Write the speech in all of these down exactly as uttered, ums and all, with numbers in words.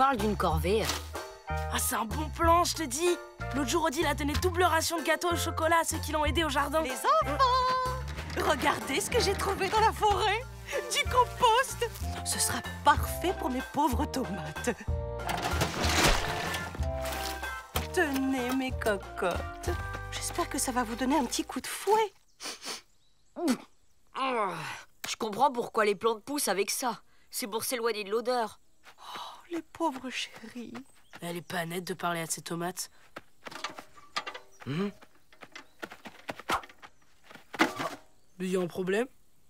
parle d'une corvée. Ah, c'est un bon plan, je te dis. L'autre jour, Odile a donné double ration de gâteaux au chocolat à ceux qui l'ont aidé au jardin. Les enfants, regardez ce que j'ai trouvé dans la forêt. Du compost. Ce sera parfait pour mes pauvres tomates. Tenez mes cocottes. J'espère que ça va vous donner un petit coup de fouet. Oh, je comprends pourquoi les plantes poussent avec ça. C'est pour s'éloigner de l'odeur. Oh, les pauvres chéris. Elle est pas nette de parler à ses tomates. Mmh. Il y a un problème?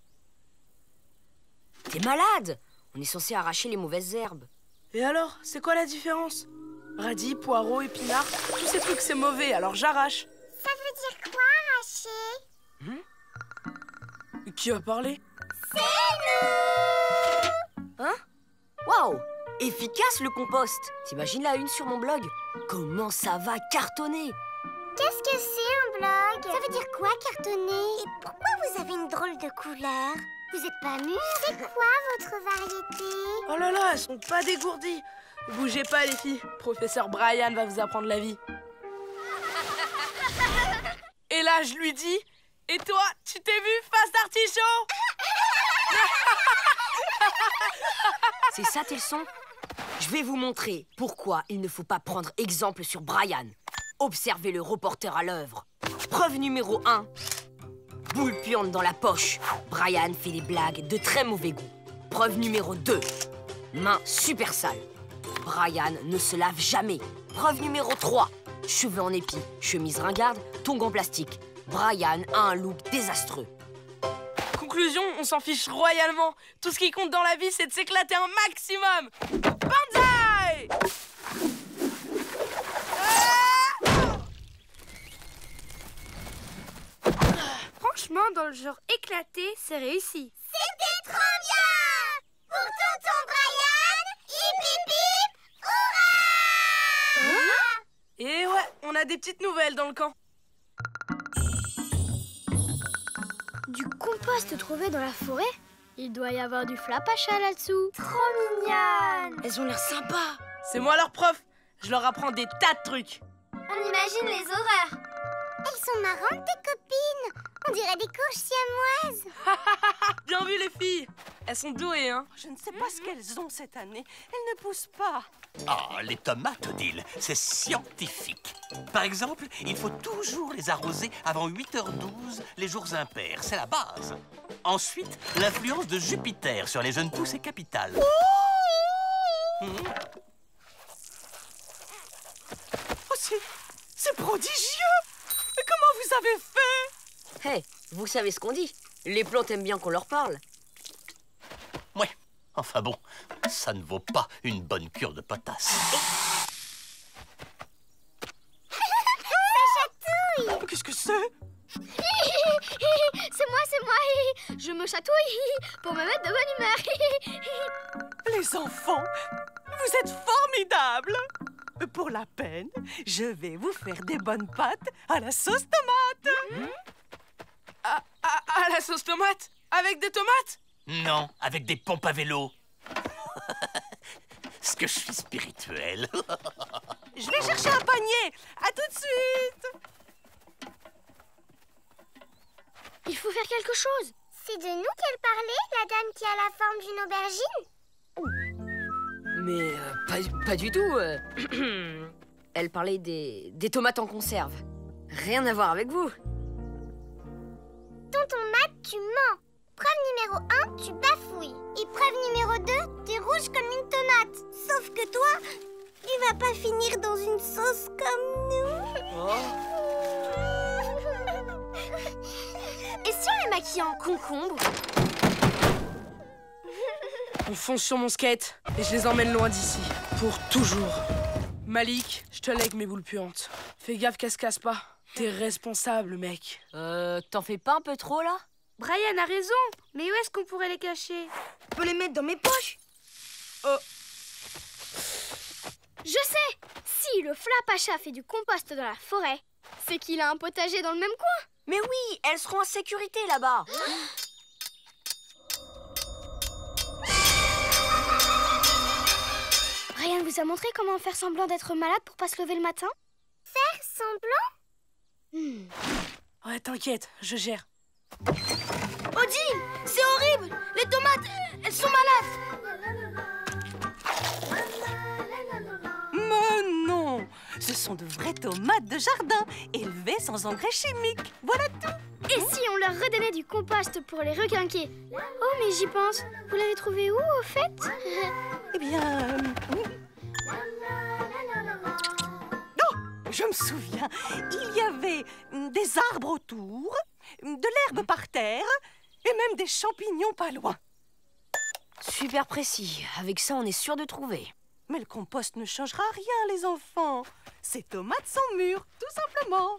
T'es malade! On est censé arracher les mauvaises herbes. Et alors, c'est quoi la différence? Radis, poireaux, épinards, tous ces trucs c'est mauvais, alors j'arrache. Ça veut dire quoi, arracher? Mmh. Qui a parlé? C'est nous! Hein? Waouh! Efficace le compost! T'imagines la une sur mon blog? Comment ça va cartonner? Qu'est-ce que c'est un blog? Ça veut dire quoi, cartonner? Et pourquoi vous avez une drôle de couleur? Vous êtes pas mûrs? C'est quoi votre variété? Oh là là, elles sont pas dégourdies. Bougez pas les filles, professeur Brian va vous apprendre la vie. Et là, je lui dis, et toi, tu t'es vu face d'artichaut? C'est ça tes leçons? Je vais vous montrer pourquoi il ne faut pas prendre exemple sur Brian. Observez le reporter à l'œuvre. Preuve numéro un. Boule puante dans la poche. Brian fait des blagues de très mauvais goût. Preuve numéro deux. Mains super sales. Brian ne se lave jamais. Preuve numéro trois. Cheveux en épi, chemise ringarde, tongs en plastique. Brian a un look désastreux. Conclusion, on s'en fiche royalement. Tout ce qui compte dans la vie, c'est de s'éclater un maximum. Banzai! Franchement, dans le genre éclaté, c'est réussi. C'était trop bien! Pour tonton Brian, hip hip hip, hurrah! Et ouais, on a des petites nouvelles dans le camp. Du compost trouvé dans la forêt? Il doit y avoir du flapacha là-dessous. Trop mignonne! Elles ont l'air sympas. C'est moi leur prof. Je leur apprends des tas de trucs. On imagine les horreurs. Elles sont marrantes, tes copines. On dirait des courges siamoises. Bien vu les filles. Elles sont douées, hein. Je ne sais pas ce qu'elles ont cette année. Elles ne poussent pas. Ah, les tomates, Odile, c'est scientifique. Par exemple, il faut toujours les arroser avant huit heures douze, les jours impairs. C'est la base. Ensuite, l'influence de Jupiter sur les jeunes pousses est capitale. Oh, mmh. Oh c'est... c'est prodigieux! Mais comment vous avez fait? Hé, hey, vous savez ce qu'on dit? Les plantes aiment bien qu'on leur parle. Ouais, enfin bon, ça ne vaut pas une bonne cure de potasse. Ça chatouille! Qu'est-ce que c'est? C'est moi, c'est moi. Je me chatouille pour me mettre de bonne humeur. Les enfants, vous êtes formidables! Pour la peine, je vais vous faire des bonnes pâtes à la sauce tomate. Mmh. À, à, à la sauce tomate? Avec des tomates? Non, avec des pompes à vélo. Est-ce que je suis spirituel? Je vais chercher un panier. À tout de suite. Il faut faire quelque chose. C'est de nous qu'elle parlait, la dame qui a la forme d'une aubergine? Mais euh, pas, pas du tout. euh. Elle parlait des, des tomates en conserve. Rien à voir avec vous. Tonton Matt, tu mens. Preuve numéro un, tu bafouilles. Et preuve numéro deux, t'es rouge comme une tomate. Sauf que toi, tu vas pas finir dans une sauce comme nous. Oh. Et si on les maquille en concombre? On fonce sur mon skate et je les emmène loin d'ici. Pour toujours. Malik, je te lègue mes boules puantes. Fais gaffe qu'elles se cassent pas. T'es responsable, mec. Euh, t'en fais pas un peu trop, là? Brian a raison. Mais où est-ce qu'on pourrait les cacher? Je peux les mettre dans mes poches. Oh. Je sais. Si le flapacha fait du compost dans la forêt, c'est qu'il a un potager dans le même coin. Mais oui, elles seront en sécurité là-bas. Brian vous a montré comment faire semblant d'être malade pour pas se lever le matin? Faire semblant? Hmm. Ouais, t'inquiète, je gère. Odile, c'est horrible! Les tomates, elles sont malades! Mais non! Ce sont de vraies tomates de jardin, élevées sans engrais chimiques. Voilà tout! Et si on leur redonnait du compost pour les requinquer? Oh, mais j'y pense. Vous l'avez trouvé où, au fait? Eh bien... euh, Oh, je me souviens, il y avait des arbres autour, de l'herbe par terre, et même des champignons pas loin. Super précis. Avec ça, on est sûr de trouver. Mais le compost ne changera rien, les enfants. Ces tomates sont mûres, tout simplement.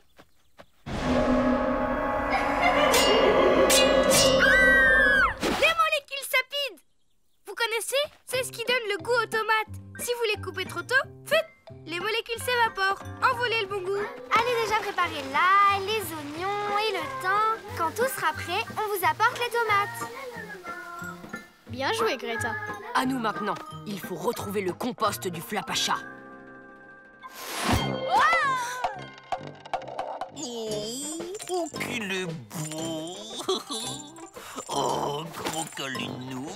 Les molécules sapides! Vous connaissez? C'est ce qui donne le goût aux tomates. Si vous les coupez trop tôt, faites, les molécules s'évaporent. Envolez le bon goût. Allez déjà préparer l'ail, les oignons et le thym. Quand tout sera prêt, on vous apporte les tomates. Bien joué, Greta. À nous maintenant. Il faut retrouver le compost du Flapacha. Oh, oh qu'il est beau. Oh, gros colinou.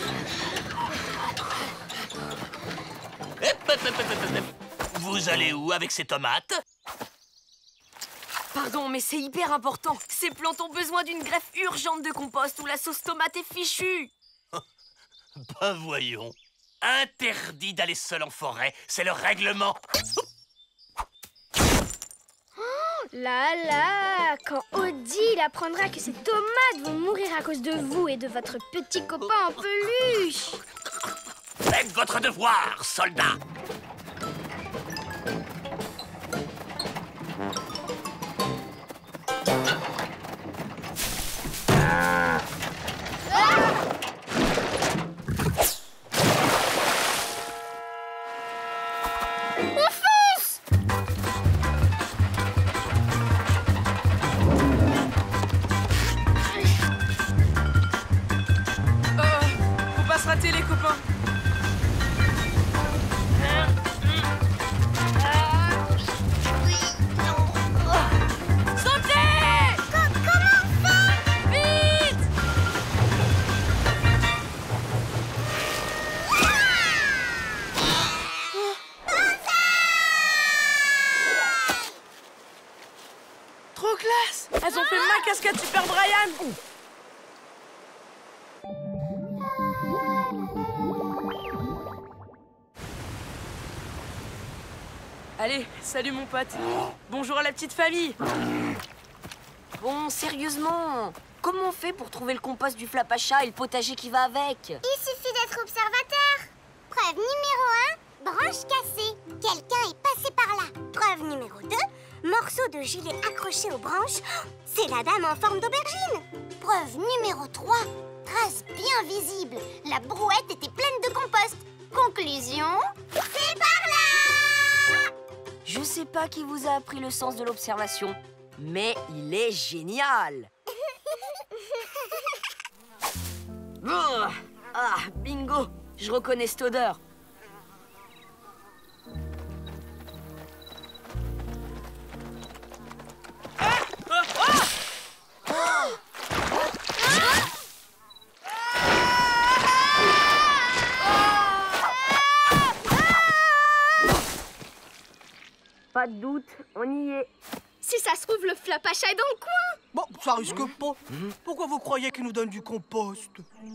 Hep, hep, hep, hep, hep, hep. Vous allez où avec ces tomates? Pardon, mais c'est hyper important. Ces plantes ont besoin d'une greffe urgente de compost ou la sauce tomate est fichue. Ben voyons. Interdit d'aller seul en forêt, c'est le règlement. Là là, quand Odile apprendra que ces tomates vont mourir à cause de vous et de votre petit copain en peluche. Faites votre devoir, soldat. Les copains. Sautez! Comment faire? Vite! Trop classe! Elles ont fait ma cascade Super Brian! Allez, salut mon pote. Bonjour à la petite famille. Bon, sérieusement, comment on fait pour trouver le compost du Flapacha et le potager qui va avec? Il suffit d'être observateur. Preuve numéro un, branche cassée. Quelqu'un est passé par là. Preuve numéro deux, morceau de gilet accroché aux branches. C'est la dame en forme d'aubergine. Preuve numéro trois, trace bien visible. La brouette était pleine de compost. Conclusion, c'est par là! Je sais pas qui vous a appris le sens de l'observation, mais il est génial. Oh, ah, bingo, je reconnais cette odeur. Pas de doute, on y est. Si ça se trouve, le Flapacha est dans le coin. Bon, ça risque pas. Pourquoi vous croyez qu'il nous donne du compost?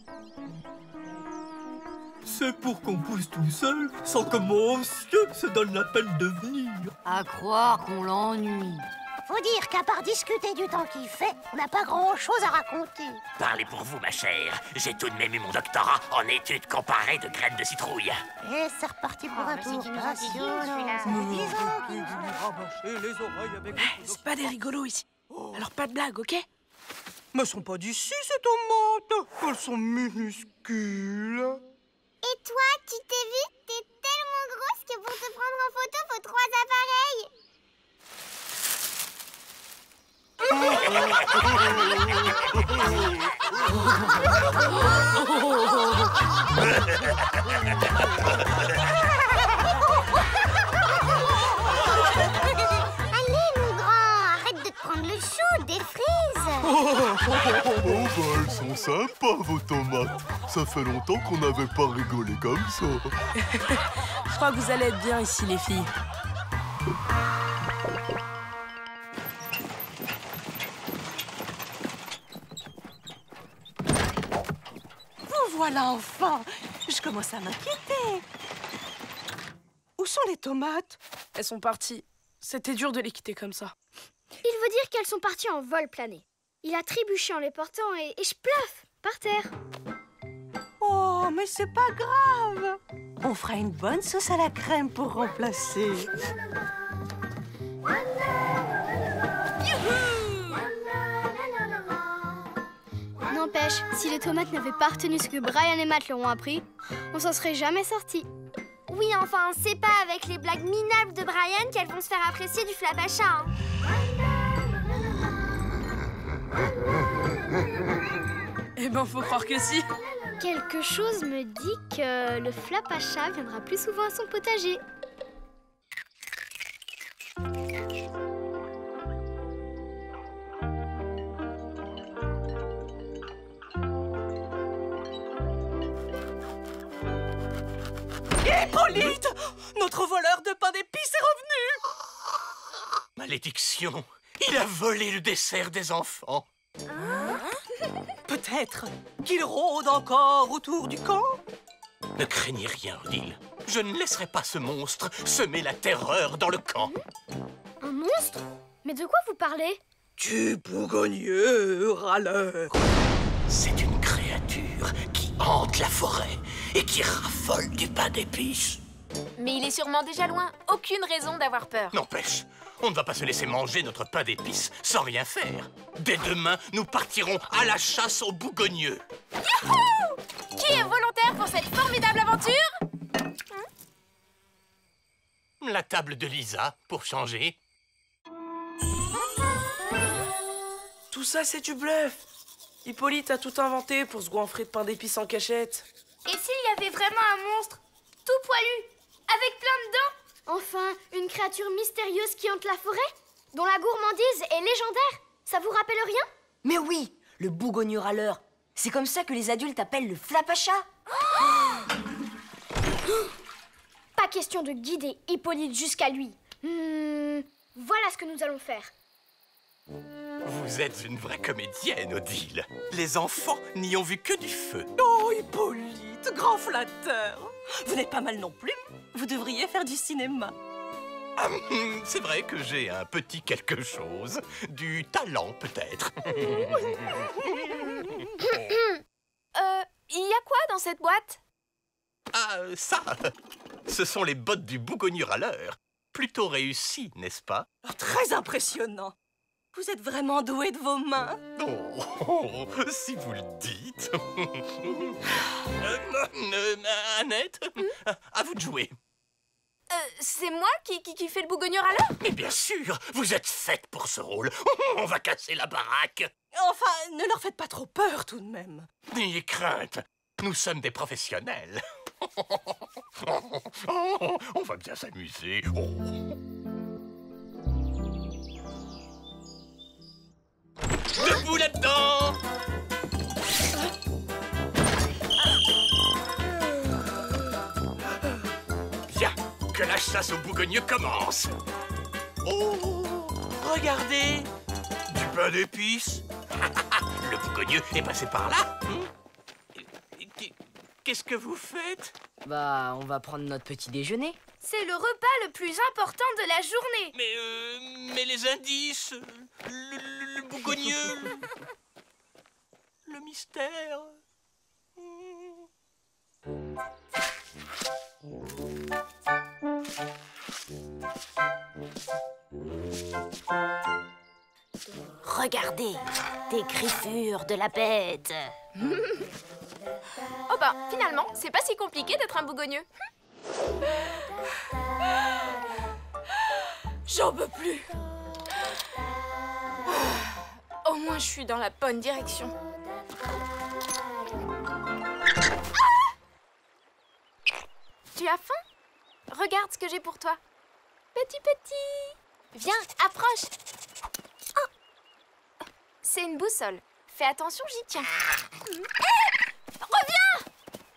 C'est pour qu'on pousse tout seul, sans que monsieur se donne la peine de venir. À croire qu'on l'ennuie. Faut dire qu'à part discuter du temps qu'il fait, on n'a pas grand-chose à raconter. Parlez pour vous, ma chère. J'ai tout de même eu mon doctorat en études comparées de graines de citrouille. Et c'est reparti pour un tour passionnant. Rabâcher les oreilles avec C'est pas des rigolos ici. Alors pas de blague, ok? Mais elles sont pas d'ici, ces tomates. Elles sont minuscules. Et toi, tu t'es vu? T'es tellement grosse que pour te prendre en photo, faut trois appareils. Oh bah elles sont sympas vos tomates. Ça fait longtemps qu'on n'avait pas rigolé comme ça. Je crois que vous allez être bien ici, les filles. Vous voilà enfin. Je commence à m'inquiéter. Où sont les tomates? Elles sont parties. C'était dur de les quitter comme ça. Il veut dire qu'elles sont parties en vol plané. Il a trébuché en les portant et, et je plaf par terre. Oh, mais c'est pas grave. On fera une bonne sauce à la crème pour remplacer. N'empêche, si les tomates n'avaient pas retenu ce que Brian et Matt leur ont appris, on s'en serait jamais sortis. Oui, enfin, c'est pas avec les blagues minables de Brian qu'elles vont se faire apprécier du flapacha. Hein. Eh ben, faut croire que si. Quelque chose me dit que le flapacha viendra plus souvent à son potager. Hippolyte! Notre voleur de pain d'épices est revenu! Malédiction! Il a volé le dessert des enfants. Hein? Peut-être qu'il rôde encore autour du camp? Ne craignez rien, Odile. Je ne laisserai pas ce monstre semer la terreur dans le camp. Un monstre? Mais de quoi vous parlez? Du bougonnieux râleur. C'est une créature qui hante la forêt et qui raffole du pain d'épices. Mais il est sûrement déjà loin. Aucune raison d'avoir peur. N'empêche, on ne va pas se laisser manger notre pain d'épices sans rien faire. Dès demain, nous partirons à la chasse aux bougogneux. Youhou! Qui est volontaire pour cette formidable aventure? La table de Lisa, pour changer. Tout ça, c'est du bluff. Hippolyte a tout inventé pour se goinfrer de pain d'épices en cachette. Et s'il y avait vraiment un monstre, tout poilu, avec plein de dents? Enfin, une créature mystérieuse qui hante la forêt, dont la gourmandise est légendaire. Ça vous rappelle rien? Mais oui, le bougogneux râleur. C'est comme ça que les adultes appellent le flapacha. Pas question de guider Hippolyte jusqu'à lui. Hmm, voilà ce que nous allons faire. Vous êtes une vraie comédienne, Odile. Les enfants n'y ont vu que du feu. Oh, Hippolyte, grand flatteur. Vous n'êtes pas mal non plus. Vous devriez faire du cinéma. Ah, c'est vrai que j'ai un petit quelque chose. Du talent, peut-être. Euh, il y a quoi dans cette boîte? Ah, ça, ce sont les bottes du bougogneux râleur. Plutôt réussi, n'est-ce pas? Oh, très impressionnant. Vous êtes vraiment doué de vos mains. Oh, oh, si vous le dites. euh, euh, Annette, mmh? À vous de jouer. Euh, c'est moi qui, qui, qui fait le bougogneux râleur? Mais bien sûr, vous êtes faite pour ce rôle. On va casser la baraque. Enfin, ne leur faites pas trop peur tout de même. N'ayez crainte, nous sommes des professionnels. On va bien s'amuser. Oh. Debout là-dedans! Bien, que la chasse aux bougogneux commence. Oh, regardez, du pain d'épices. Le bougogneux est passé par là. Qu'est-ce que vous faites? Bah, on va prendre notre petit déjeuner. C'est le repas le plus important de la journée. Mais, euh, mais les indices, le, le, le bougogneux, le, le mystère. Regardez, des griffures de la bête. Oh ben, finalement, c'est pas si compliqué d'être un bougogneux. J'en peux plus. Au moins, je suis dans la bonne direction. Ah! Tu as faim? Regarde ce que j'ai pour toi. Petit petit. Viens, approche. Oh. C'est une boussole. Fais attention, j'y tiens. Hé! Reviens!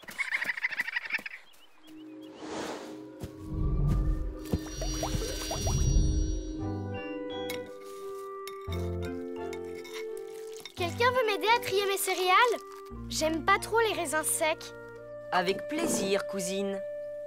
Quelqu'un veut m'aider à trier mes céréales? J'aime pas trop les raisins secs. Avec plaisir, cousine.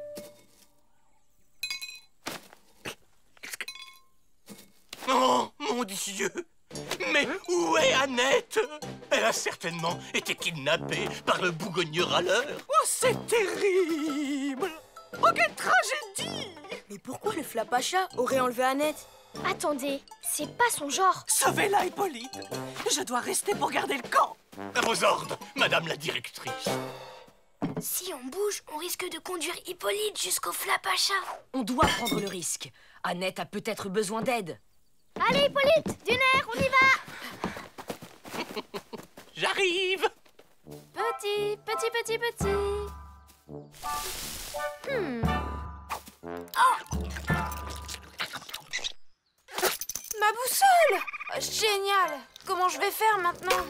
Oh, mon Dieu! Mais où est Annette? Elle a certainement été kidnappée par le bougogneux râleur. Oh, c'est terrible! Oh, quelle tragédie! Mais pourquoi le Flapacha aurait enlevé Annette? Attendez, c'est pas son genre. Sauvez-la, Hippolyte! Je dois rester pour garder le camp! À vos ordres, madame la directrice. Si on bouge, on risque de conduire Hippolyte jusqu'au Flapacha. On doit prendre le risque. Annette a peut-être besoin d'aide. Allez, Hippolyte, du nerf, on y va! J'arrive! Petit, petit, petit, petit. Hmm. Oh! Ma boussole! Oh, génial! Comment je vais faire maintenant?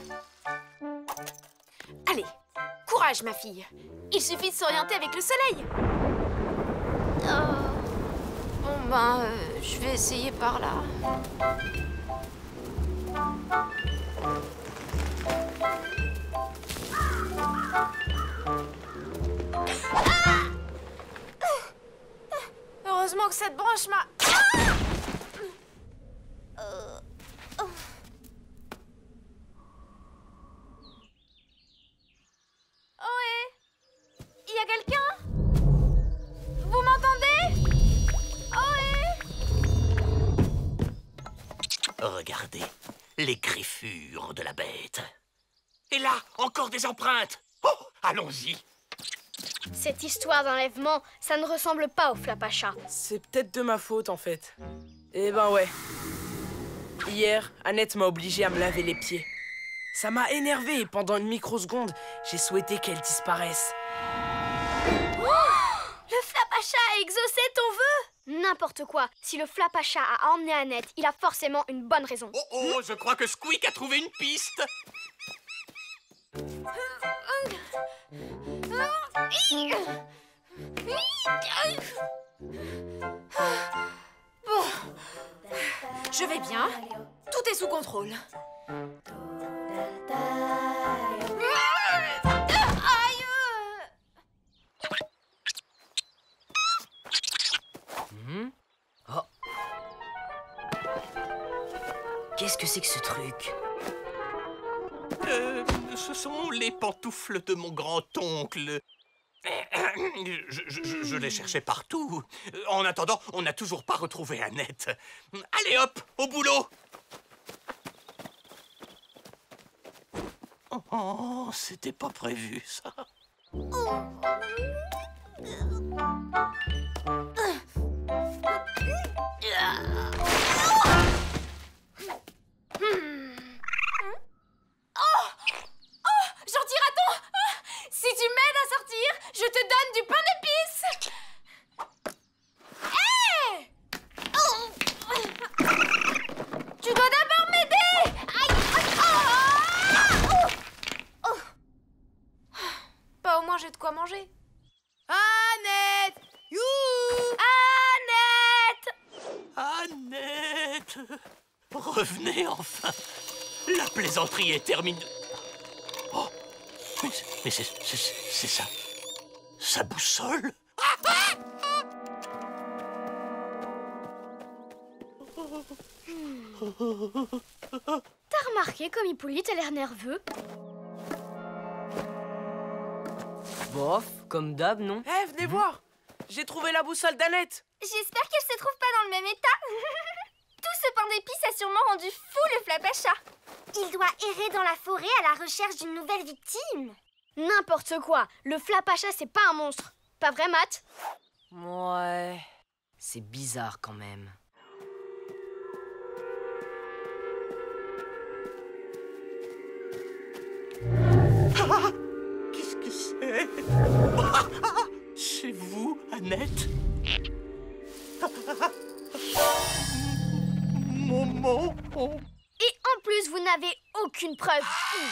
Allez, courage, ma fille. Il suffit de s'orienter avec le soleil. Oh. Bon, ben, euh, je vais essayer par là. Ah! Heureusement que cette branche m'a... Ah! Euh... Oh. Ohé! Il y a quelqu'un? Vous m'entendez? Ohé! Regardez, les griffures de la bête. Et là, encore des empreintes. Oh, allons-y. Cette histoire d'enlèvement, ça ne ressemble pas au Flapacha. C'est peut-être de ma faute, en fait. Eh ben ouais. Hier, Annette m'a obligé à me laver les pieds. Ça m'a énervé et pendant une microseconde, j'ai souhaité qu'elle disparaisse. Oh! Le Flapacha a exaucé ton vœu! N'importe quoi. Si le Flapacha a emmené Annette, il a forcément une bonne raison. Oh oh, je crois que Squeak a trouvé une piste. Bon, je vais bien. Tout est sous contrôle. Aïe! Mmh. Oh. Qu'est-ce que c'est que ce truc? Euh, ce sont les pantoufles de mon grand-oncle. Je, je, je, je les cherchais partout. En attendant, on n'a toujours pas retrouvé Annette. Allez hop, au boulot! Oh, oh c'était pas prévu, ça. Gentil raton! Si tu m'aides à sortir, je te donne du pain d'épices! Hé! Tu dois d'abord m'aider! Aïe! Oh! Oh! Bah au moins j'ai de quoi manger. Annette! Youhou! Annette! Annette! Revenez enfin! La plaisanterie est terminée. Oh! Mais, mais c'est, c'est, c'est ça. Sa boussole. T'as remarqué comme Hippolyte a l'air nerveux? Bof, comme d'hab, non? Eh, venez voir! J'ai trouvé la boussole d'Annette! J'espère qu'elle se trouve pas dans le même état. Tout ce pain d'épices a sûrement rendu fou le Flapacha. Il doit errer dans la forêt à la recherche d'une nouvelle victime. N'importe quoi. Le Flapacha, c'est pas un monstre. Pas vrai, Matt? Ouais. C'est bizarre quand même. Ah, qu'est-ce que c'est? Ah, ah, c'est vous, Annette? Maman. Et en plus, plus, vous n'avez aucune preuve.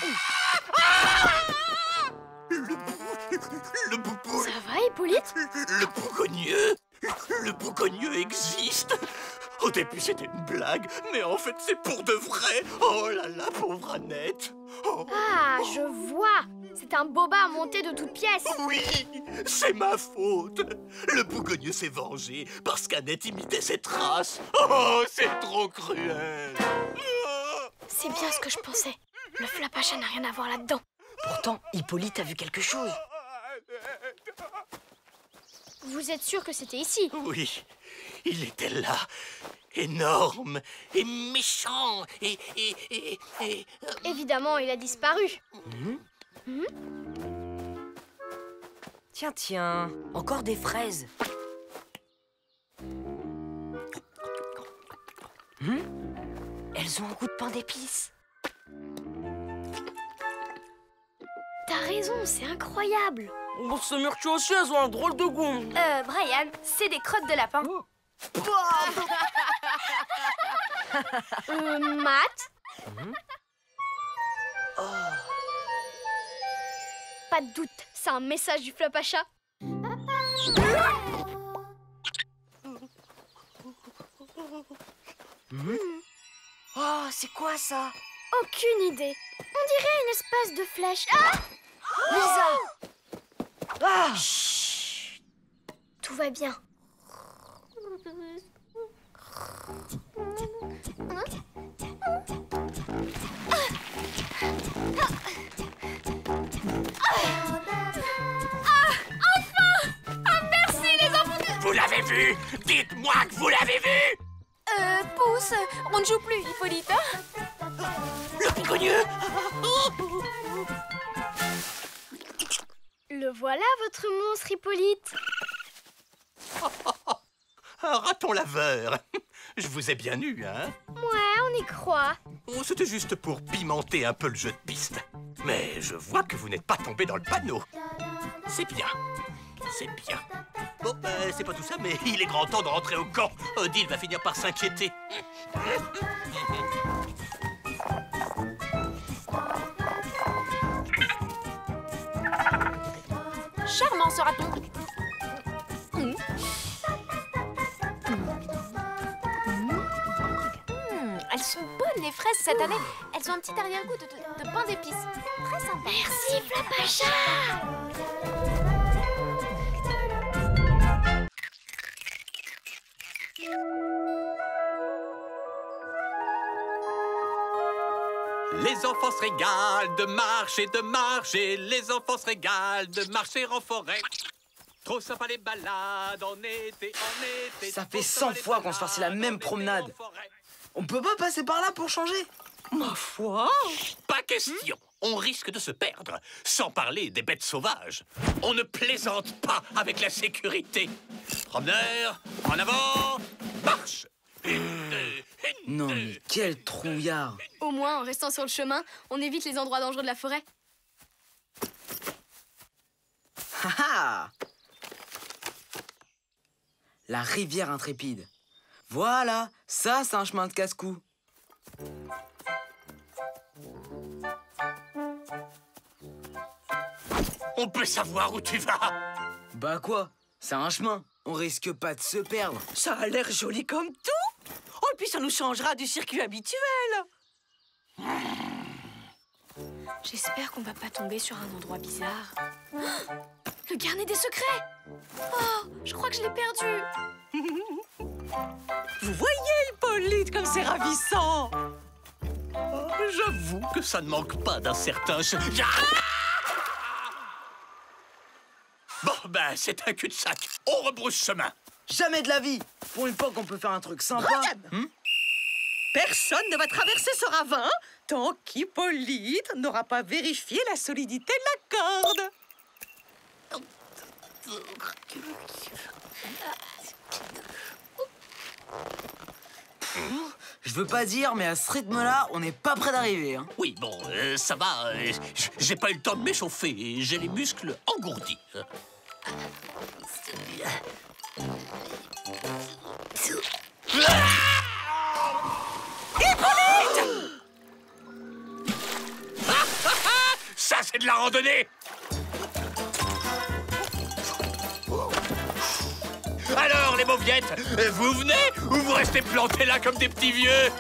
Le boubou... Ça va, Hippolyte? Le bougogneux... Le bougogneux existe. Au début, c'était une blague, mais en fait, c'est pour de vrai. Oh là là, pauvre Annette. Oh. Ah, je vois. C'est un boba monté de toutes pièces. Oui, c'est ma faute. Le bougogneux s'est vengé parce qu'Annette imitait ses traces. Oh, c'est trop cruel. C'est bien ce que je pensais. Le Flapacha n'a rien à voir là-dedans. Pourtant, Hippolyte a vu quelque chose. Vous êtes sûr que c'était ici? Oui, il était là. Énorme et méchant et... et, et, et euh... Évidemment, il a disparu. Mmh. Mmh. Tiens, tiens, encore des fraises. Mmh. Elles ont un goût de pain d'épices. T'as raison, c'est incroyable. Oh, ces myrtilles aussi, elles ont un drôle de goût. Euh, Brian, c'est des crottes de lapin. euh, Matt Mmh. Oh. Pas de doute, c'est un message du Flapacha. Mmh. Oh, c'est quoi ça? Aucune idée. On dirait une espèce de flèche. Ah! Lisa! Ah! Chut. Tout va bien. Vous l'avez vu? Dites-moi que vous l'avez vu! Euh, pousse, on ne joue plus, Hippolyte. Le bougogneux! Le voilà, votre monstre, Hippolyte. Un raton laveur. Je vous ai bien eu, hein? Ouais, on y croit. Oh, c'était juste pour pimenter un peu le jeu de piste. Mais je vois que vous n'êtes pas tombé dans le panneau. C'est bien. C'est bien. Bon, euh, c'est pas tout ça, mais il est grand temps de rentrer au camp. Odile va finir par s'inquiéter. Charmant ce raton. Mmh. Mmh, elles sont bonnes les fraises cette année. Elles ont un petit arrière-goût de, de, de pain d'épices. Très sympa. Merci, Flapacha. Les enfants se régalent de marcher, de marcher. Les enfants se régalent de marcher en forêt. Trop sympa les balades en été, en été. Ça fait cent fois qu'on se fasse la même promenade. On peut pas passer par là pour changer? Ma foi! Pas question. On risque de se perdre. Sans parler des bêtes sauvages. On ne plaisante pas avec la sécurité. Promeneur, en avant, marche. Une, deux, une, Non, deux. mais quel trouillard! Au moins, en restant sur le chemin, on évite les endroits dangereux de la forêt. Ha ha! La rivière intrépide. Voilà, ça c'est un chemin de casse-cou. On peut savoir où tu vas. Bah quoi? C'est un chemin. On risque pas de se perdre. Ça a l'air joli comme tout. Oh, et puis ça nous changera du circuit habituel. J'espère qu'on va pas tomber sur un endroit bizarre. Oh, le carnet des secrets! Oh, je crois que je l'ai perdu. Vous voyez, Hippolyte, comme c'est ravissant. Oh, j'avoue que ça ne manque pas d'un certain... che- Ah! Bon, ben, c'est un cul-de-sac. On rebrousse chemin. Jamais de la vie. Pour une fois qu'on peut faire un truc sympa. Brian, personne ne va traverser ce ravin tant qu'Hippolyte n'aura pas vérifié la solidité de la corde. Je veux pas dire, mais à ce rythme-là, on n'est pas près d'arriver. Hein. Oui, bon, euh, ça va. euh, j- J'ai pas eu le temps de m'échauffer et j'ai les muscles engourdis. la randonnée. Alors, les mauviettes, vous venez ou vous restez plantés là comme des petits vieux?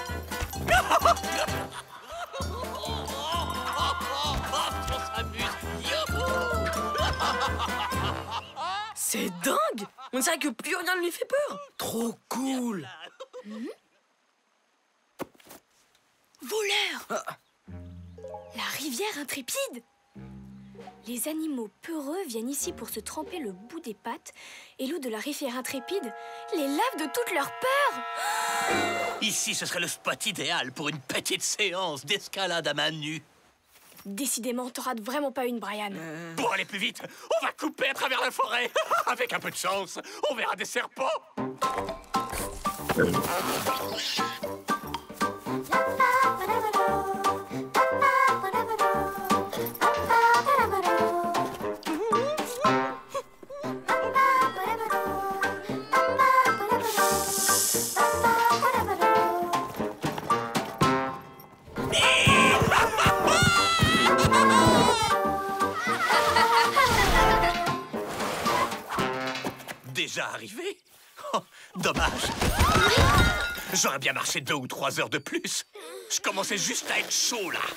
C'est dingue! On dirait que plus rien ne lui fait peur. Trop cool. Mmh. Voleur! Ah. La rivière intrépide! Les animaux peureux viennent ici pour se tremper le bout des pattes et l'eau de la rivière intrépide les lave de toute leur peur. Ici, ce serait le spot idéal pour une petite séance d'escalade à main nue. Décidément, t'en rates vraiment pas une, Brian. Euh... Pour aller plus vite, on va couper à travers la forêt. Avec un peu de chance, on verra des serpents. Déjà arrivé? Oh, dommage. J'aurais bien marché deux ou trois heures de plus. Je commençais juste à être chaud, là.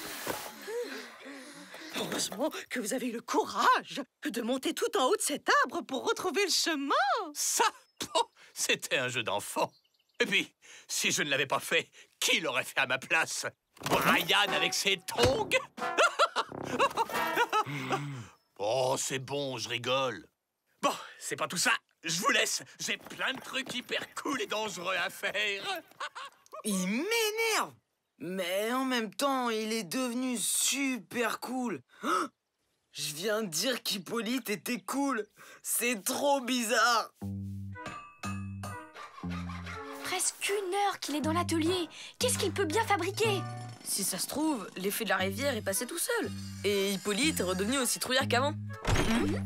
Heureusement que vous avez eu le courage de monter tout en haut de cet arbre pour retrouver le chemin. Ça, oh, c'était un jeu d'enfant. Et puis, si je ne l'avais pas fait, qui l'aurait fait à ma place? Brian avec ses tongs? Oh, c'est bon, je rigole. Bon, c'est pas tout ça. Je vous laisse. J'ai plein de trucs hyper cool et dangereux à faire. Il m'énerve. Mais en même temps, il est devenu super cool. Oh, je viens de dire qu'Hippolyte était cool. C'est trop bizarre. Presque une heure qu'il est dans l'atelier. Qu'est-ce qu'il peut bien fabriquer? Si ça se trouve, l'effet de la rivière est passé tout seul. Et Hippolyte est redevenu aussi trouillard qu'avant. Mmh.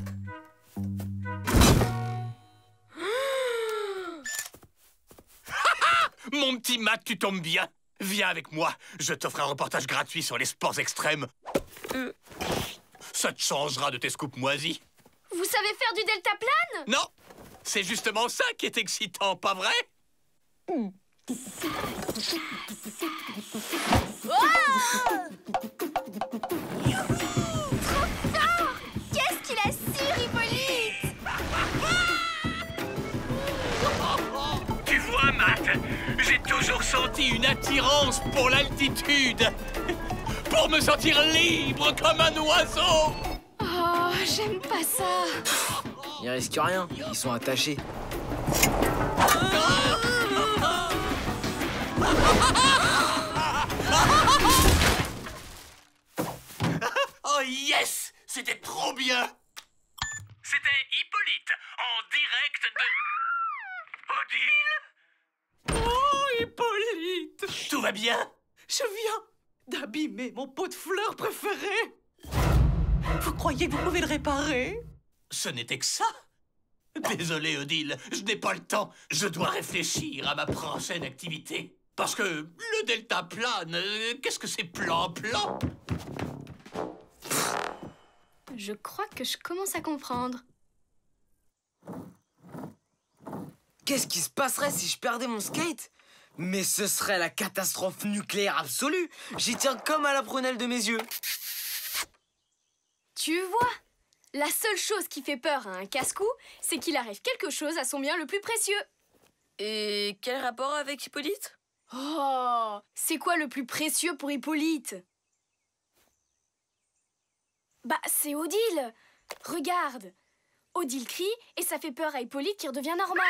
Mon petit Matt, tu tombes bien. Viens avec moi. Je t'offre un reportage gratuit sur les sports extrêmes. Euh. Ça te changera de tes scoops moisis. Vous savez faire du deltaplane? Non, c'est justement ça qui est excitant, pas vrai? Oh! Trop fort! Qu'est-ce qu'il a su, Hippolyte? Tu vois, Matt, j'ai toujours senti une attirance pour l'altitude. Pour me sentir libre comme un oiseau. Oh, j'aime pas ça. Ils risquent rien, ils sont attachés. Oh yes! C'était trop bien! C'était Hippolyte, en direct de... Odile? Oh, Hippolyte! Tout va bien? Je viens d'abîmer mon pot de fleurs préféré. Vous croyez que vous pouvez le réparer? Ce n'était que ça? Désolé, Odile, je n'ai pas le temps. Je dois réfléchir à ma prochaine activité. Parce que le deltaplane, euh, qu'est-ce que c'est plan-plan? Je crois que je commence à comprendre. Qu'est-ce qui se passerait si je perdais mon skate? Mais ce serait la catastrophe nucléaire absolue. J'y tiens comme à la prunelle de mes yeux. Tu vois? La seule chose qui fait peur à un casse-cou, c'est qu'il arrive quelque chose à son bien le plus précieux. Et quel rapport avec Hippolyte? Oh, c'est quoi le plus précieux pour Hippolyte? Bah, c'est Odile. Regarde. Odile crie et ça fait peur à Hippolyte qui redevient normal.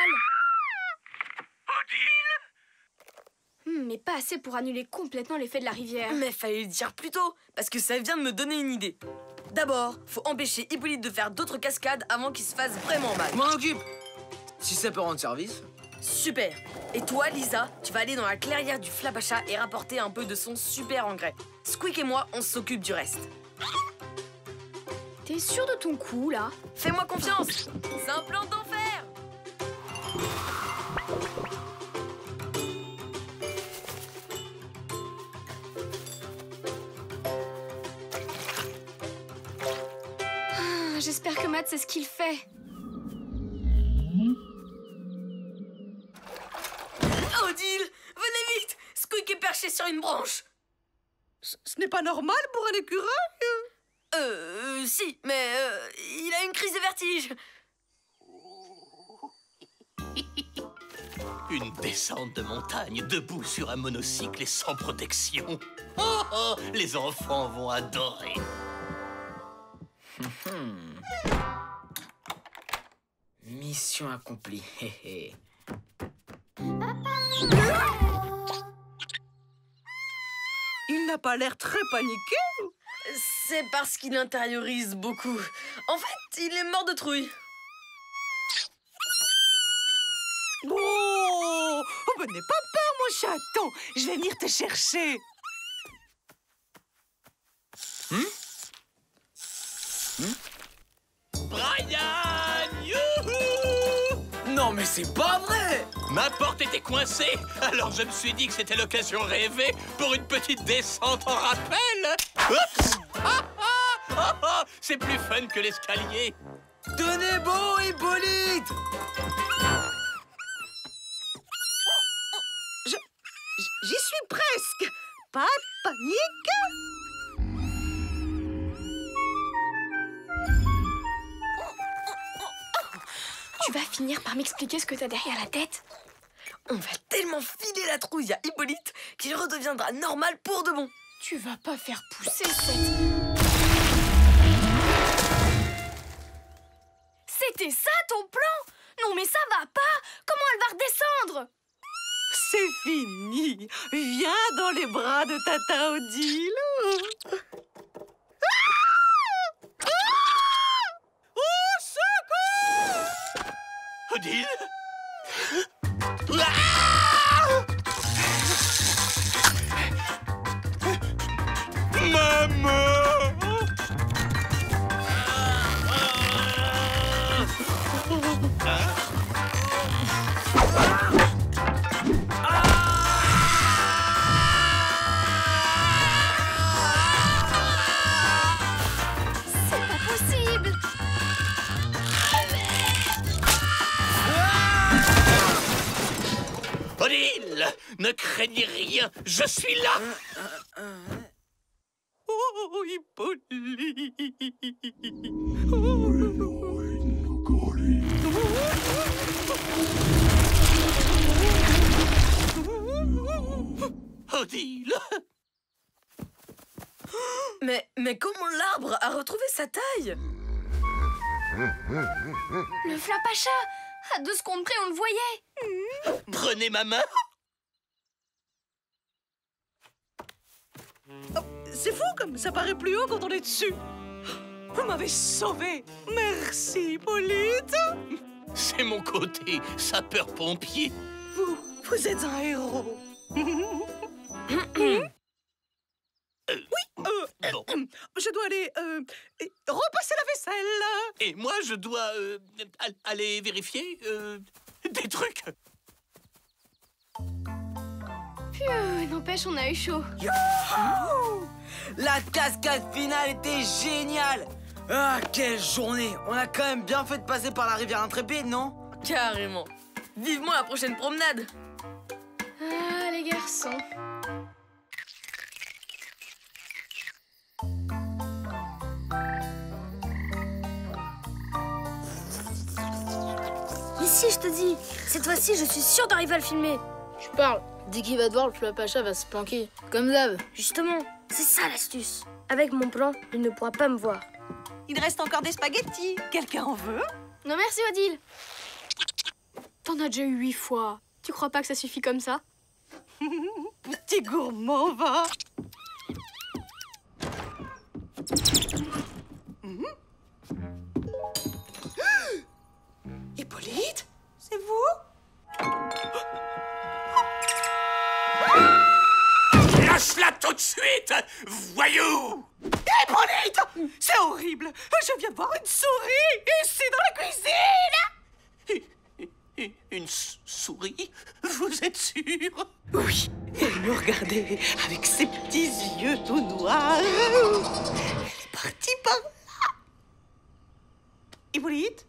Odile? Hmm, mais pas assez pour annuler complètement l'effet de la rivière. Mais fallait le dire plus tôt, parce que ça vient de me donner une idée. D'abord, faut empêcher Hippolyte de faire d'autres cascades avant qu'il se fasse vraiment mal. Je m'en occupe. Si ça peut rendre service. Super. Et toi, Lisa, tu vas aller dans la clairière du Flapacha et rapporter un peu de son super engrais. Squeak et moi, on s'occupe du reste. T'es sûr de ton coup, là? Fais-moi confiance. C'est un plan d'enfer. J'espère que Matt sait ce qu'il fait. Odile, venez vite! Squeak est perché sur une branche. Ce, ce n'est pas normal pour un écureuil. Euh, si, mais euh, il a une crise de vertige. Une descente de montagne debout sur un monocycle et sans protection. Oh, oh, les enfants vont adorer. Mission accomplie. Il n'a pas l'air très paniqué. C'est parce qu'il intériorise beaucoup. En fait, il est mort de trouille. Oh, oh, n'aie pas peur, mon chaton. Je vais venir te chercher. Hmm? Hmm? Brian! Youhou! Non, mais c'est pas vrai! Ma porte était coincée, alors je me suis dit que c'était l'occasion rêvée pour une petite descente en rappel. Oups! Ah, ah, ah, ah, c'est plus fun que l'escalier. Tenez bon, Hippolyte! Je, j'y suis presque. Pas de panique. Tu vas finir par m'expliquer ce que t'as derrière la tête? On va tellement filer la trouille à Hippolyte qu'il redeviendra normal pour de bon. Tu vas pas faire pousser cette... C'était ça ton plan? Non mais ça va pas! Comment elle va redescendre? C'est fini. Viens dans les bras de Tata Odile. Odile? Maman! C'est pas possible! Odile! Ne craignez rien, je suis là! Oh, Hippolyte. Odile! Mais, mais comment l'arbre a retrouvé sa taille? Le Flapacha! À deux secondes près, on le voyait! Prenez ma main! Oh, c'est fou comme ça paraît plus haut quand on est dessus. Vous m'avez sauvé. Merci, Hippolyte. C'est mon côté sapeur-pompier. Vous, vous êtes un héros. Euh, Oui, euh, bon. je dois aller euh, repasser la vaisselle. Et moi, je dois euh, al- aller vérifier euh, des trucs. Pfiou, n'empêche, on a eu chaud. La cascade finale était géniale! Ah, quelle journée! On a quand même bien fait de passer par la rivière Intrépide, non? Carrément. Vivement la prochaine promenade. Ah, les garçons. Ici, je te dis, cette fois-ci, je suis sûre d'arriver à le filmer. Je parle. Dès qu'il va te voir, le Flapacha va se planquer. Comme d'hab. Justement, c'est ça l'astuce. Avec mon plan, il ne pourra pas me voir. Il reste encore des spaghettis. Quelqu'un en veut? Non merci, Odile. T'en as déjà eu huit fois. Tu crois pas que ça suffit comme ça? Petit gourmand, va. Mmh. Hippolyte, c'est vous? Lâche-la tout de suite, voyou! Hippolyte, c'est horrible. Je viens de voir une souris ici dans la cuisine. Une s- souris? Vous êtes sûr? Oui, elle me regardait avec ses petits yeux tout noirs. Elle est partie par là. Hippolyte?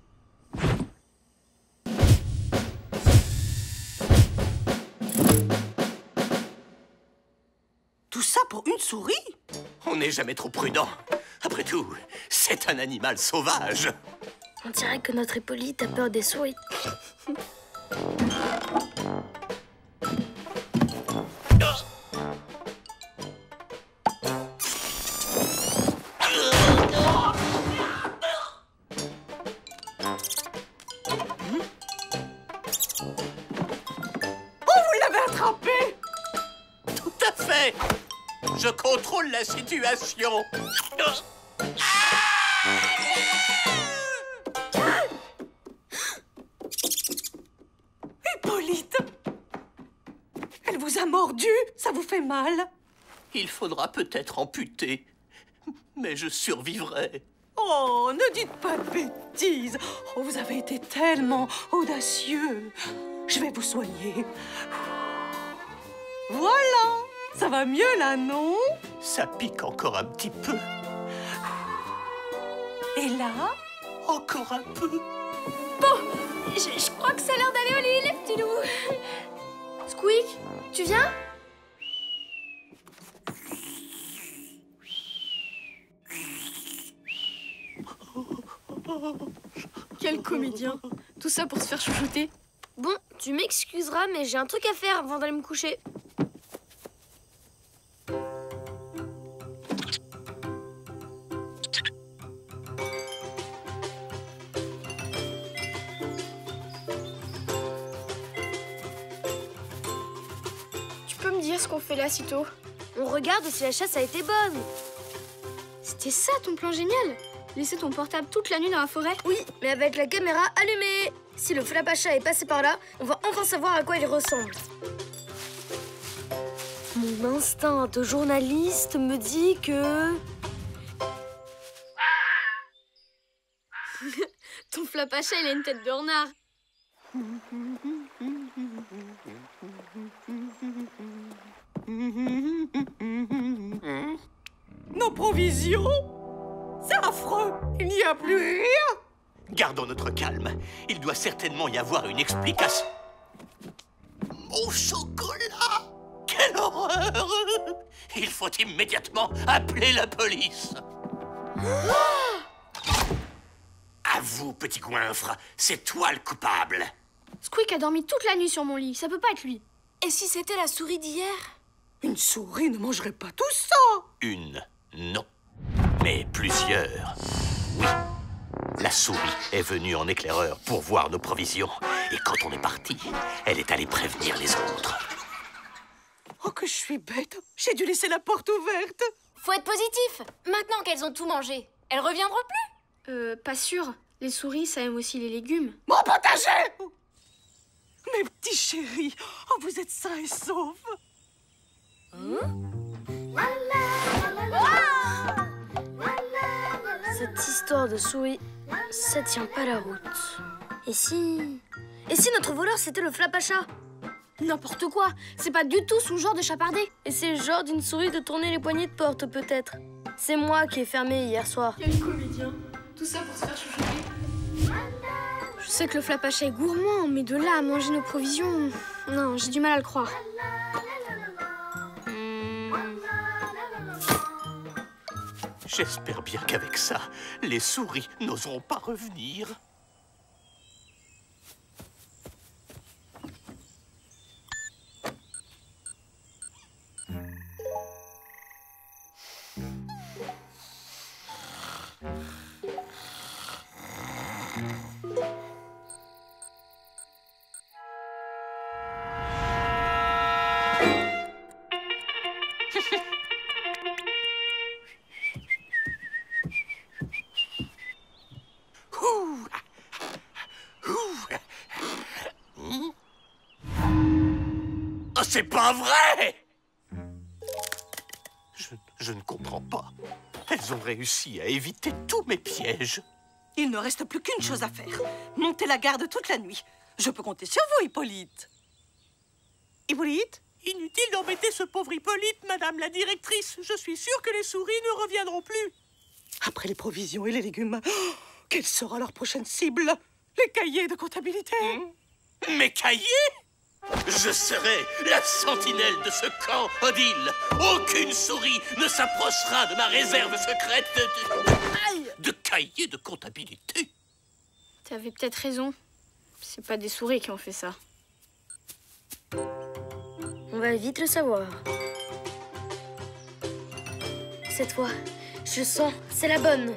Tout ça pour une souris? On n'est jamais trop prudent. Après tout, c'est un animal sauvage. On dirait que notre Hippolyte a peur des souris. Je contrôle la situation. Hippolyte! Elle vous a mordu? Ça vous fait mal? Il faudra peut-être amputer, mais je survivrai. Oh, ne dites pas de bêtises. Oh, vous avez été tellement audacieux. Je vais vous soigner. Voilà! Ça va mieux là, non? Ça pique encore un petit peu. Et là? Encore un peu. Bon, je, je crois que ça a l'air d'aller au lit, les petits loups. Squeak, tu viens? Quel comédien. Tout ça pour se faire chouchouter. Bon, tu m'excuseras, mais j'ai un truc à faire avant d'aller me coucher. Ce qu'on fait là si tôt. On regarde si la chasse a été bonne. C'était ça ton plan génial? Laisser ton portable toute la nuit dans la forêt? Oui, mais avec la caméra allumée. Si le Flapacha est passé par là, on va enfin savoir à quoi il ressemble. Mon instinct de journaliste me dit que... Ton Flapacha, il a une tête de renard. Nos provisions? C'est affreux! Il n'y a plus rien! Gardons notre calme. Il doit certainement y avoir une explication. Mon chocolat! Quelle horreur! Il faut immédiatement appeler la police. À vous, petit goinfre, c'est toi le coupable. Squeak a dormi toute la nuit sur mon lit, ça peut pas être lui. Et si c'était la souris d'hier? Une souris ne mangerait pas tout ça! Une, non. Mais plusieurs, oui. La souris est venue en éclaireur pour voir nos provisions. Et quand on est parti, elle est allée prévenir les autres. Oh, que je suis bête! J'ai dû laisser la porte ouverte! Faut être positif! Maintenant qu'elles ont tout mangé, elles reviendront plus? Euh, pas sûr. Les souris, ça aime aussi les légumes. Mon potager! Mes petits chéris, oh, vous êtes sains et saufs! Hein? Cette histoire de souris, ça tient pas la route. Et si... Et si notre voleur, c'était le Flapacha? N'importe quoi. C'est pas du tout son genre de chapardé. Et c'est le genre d'une souris de tourner les poignées de porte, peut-être. C'est moi qui ai fermé hier soir. Quel comédien. Tout ça pour se faire chouchouter. Je sais que le Flapacha est gourmand, mais de là à manger nos provisions... Non, j'ai du mal à le croire. J'espère bien qu'avec ça, les souris n'oseront pas revenir. C'est pas vrai! Je, je ne comprends pas. Elles ont réussi à éviter tous mes pièges. Il ne reste plus qu'une chose à faire. Monter la garde toute la nuit. Je peux compter sur vous, Hippolyte. Hippolyte? Inutile d'embêter ce pauvre Hippolyte, madame la directrice. Je suis sûre que les souris ne reviendront plus. Après les provisions et les légumes, oh, Quelle sera leur prochaine cible? Les cahiers de comptabilité? Mmh. Mes cahiers? Je serai la sentinelle de ce camp, Odile. Aucune souris ne s'approchera de ma réserve secrète de, de, de cahiers de comptabilité. T'avais peut-être raison. C'est pas des souris qui ont fait ça. On va vite le savoir. Cette fois, je sens, c'est la bonne.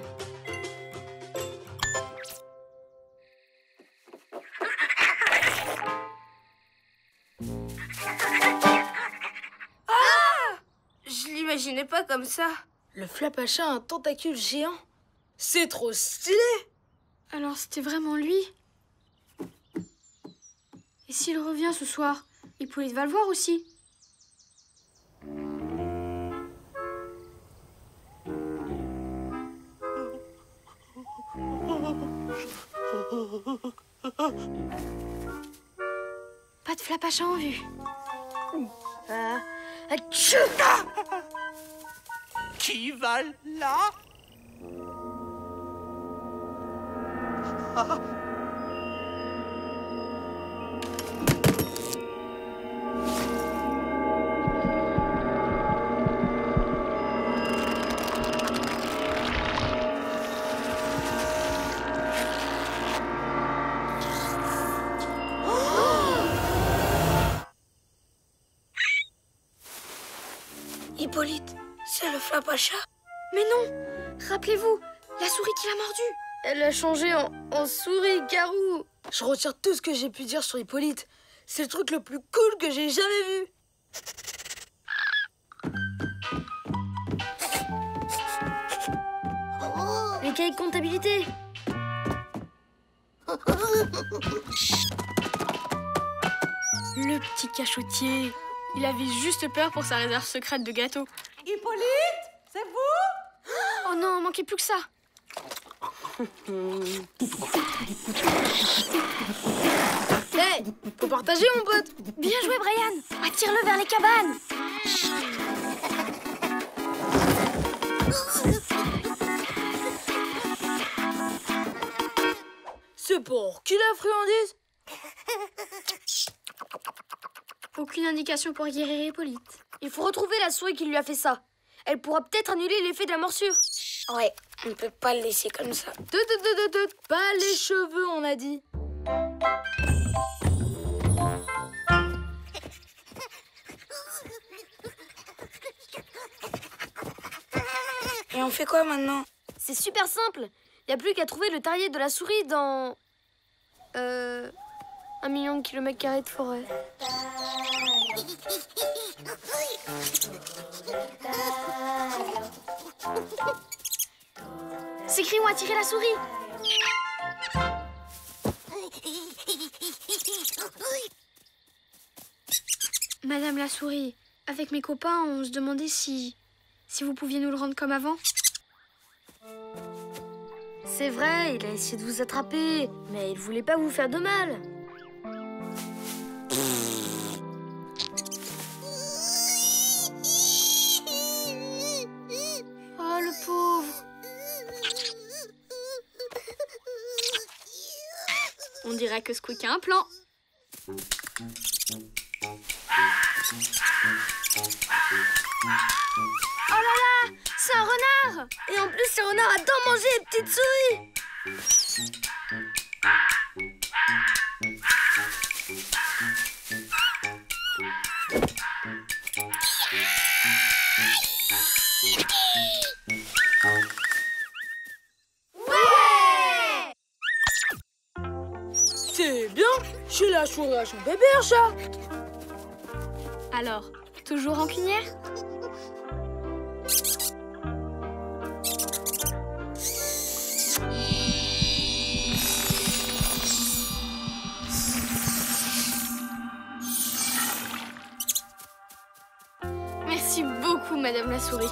Je l'imaginais pas comme ça. Le Flapacha a un tentacule géant. C'est trop stylé. Alors c'était vraiment lui? Et s'il revient ce soir, Hippolyte va le voir aussi. Pas de Flapacha en vue. Ah, Qui va là? Ah. Hippolyte, c'est le Flapacha. Mais non! Rappelez-vous, la souris qui l'a mordu. Elle a changé en, en souris, Garou. Je retire tout ce que j'ai pu dire sur Hippolyte. C'est le truc le plus cool que j'ai jamais vu. Les cahiers de comptabilité. Le petit cachotier. Il avait juste peur pour sa réserve secrète de gâteaux. Hippolyte, c'est vous? Oh non, manquait plus que ça. Hey, faut partager, mon pote. Bien joué, Brian. Attire-le vers les cabanes. C'est pour qui la friandise? Aucune indication pour guérir Hippolyte. Il faut retrouver la souris qui lui a fait ça. Elle pourra peut-être annuler l'effet de la morsure. Ouais, on ne peut pas le laisser comme ça. Tut, tut, tut, tut, pas les cheveux, on a dit. Et on fait quoi maintenant? C'est super simple. Il n'y a plus qu'à trouver le terrier de la souris dans... Euh... Un million de kilomètres carrés de forêt. Ces cris ont attiré la souris. Madame la souris, avec mes copains, on se demandait si... si vous pouviez nous le rendre comme avant. C'est vrai, il a essayé de vous attraper, mais il voulait pas vous faire de mal. Oh, le pauvre. On dirait que Squeak a un plan. Oh là là, c'est un renard! Et en plus, ce renard adore manger les petites souris! Ouais! C'est bien, chez la souris à son bébé, un chat. Alors, toujours rancunière? Merci beaucoup, Madame la souris.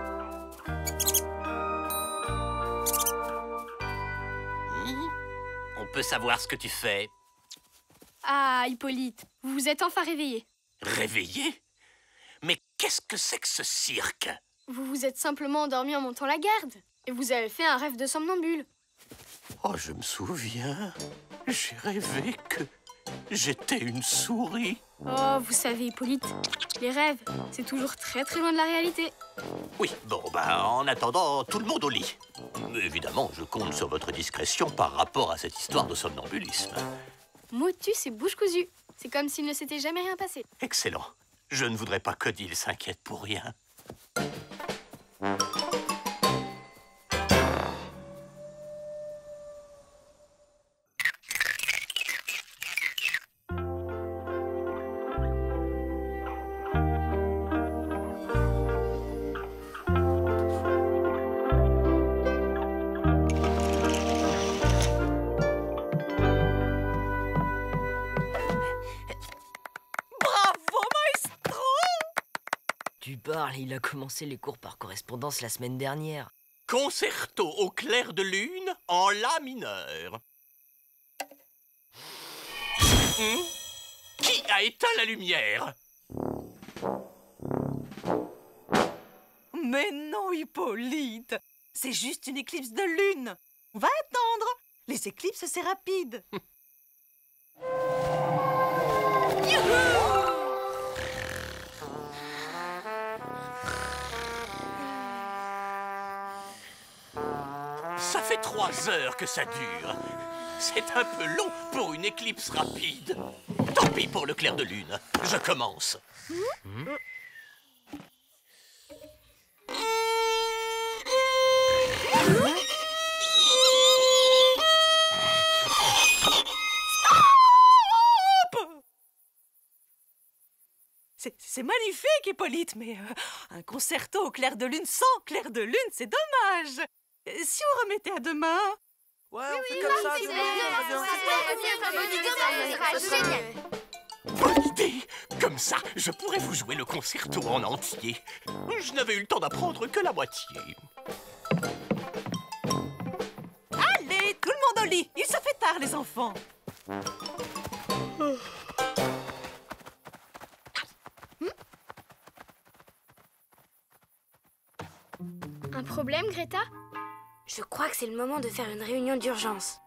Mmh. On peut savoir ce que tu fais. Ah, Hippolyte, vous vous êtes enfin réveillé. Réveillé? Mais qu'est-ce que c'est que ce cirque? Vous vous êtes simplement endormi en montant la garde. Et vous avez fait un rêve de somnambule. Oh, je me souviens. J'ai rêvé que j'étais une souris. Oh, vous savez, Hippolyte, les rêves, c'est toujours très très loin de la réalité. Oui, bon, bah, en attendant, tout le monde au lit. Évidemment, je compte sur votre discrétion par rapport à cette histoire de somnambulisme. Motus et bouche cousue. C'est comme s'il ne s'était jamais rien passé. Excellent. Je ne voudrais pas qu'Odile s'inquiète pour rien. Il a commencé les cours par correspondance la semaine dernière. Concerto au clair de lune en la mineur. Hmm? Qui a éteint la lumière? Mais non, Hippolyte, c'est juste une éclipse de lune. On va attendre. Les éclipses, c'est rapide. Youhou! Ça fait trois heures que ça dure. C'est un peu long pour une éclipse rapide. Tant pis pour le clair de lune. Je commence. Mmh. C'est magnifique, Hippolyte, mais euh, un concerto au clair de lune sans clair de lune, c'est dommage. Si on remettait à demain... Ouais, on fait comme ça, demain. Bonne idée! Comme ça, je pourrais vous jouer le concerto en entier. Je n'avais eu le temps d'apprendre que la moitié. Allez, tout le monde au lit. Il se fait tard, les enfants. Un problème, Greta? Je crois que c'est le moment de faire une réunion d'urgence.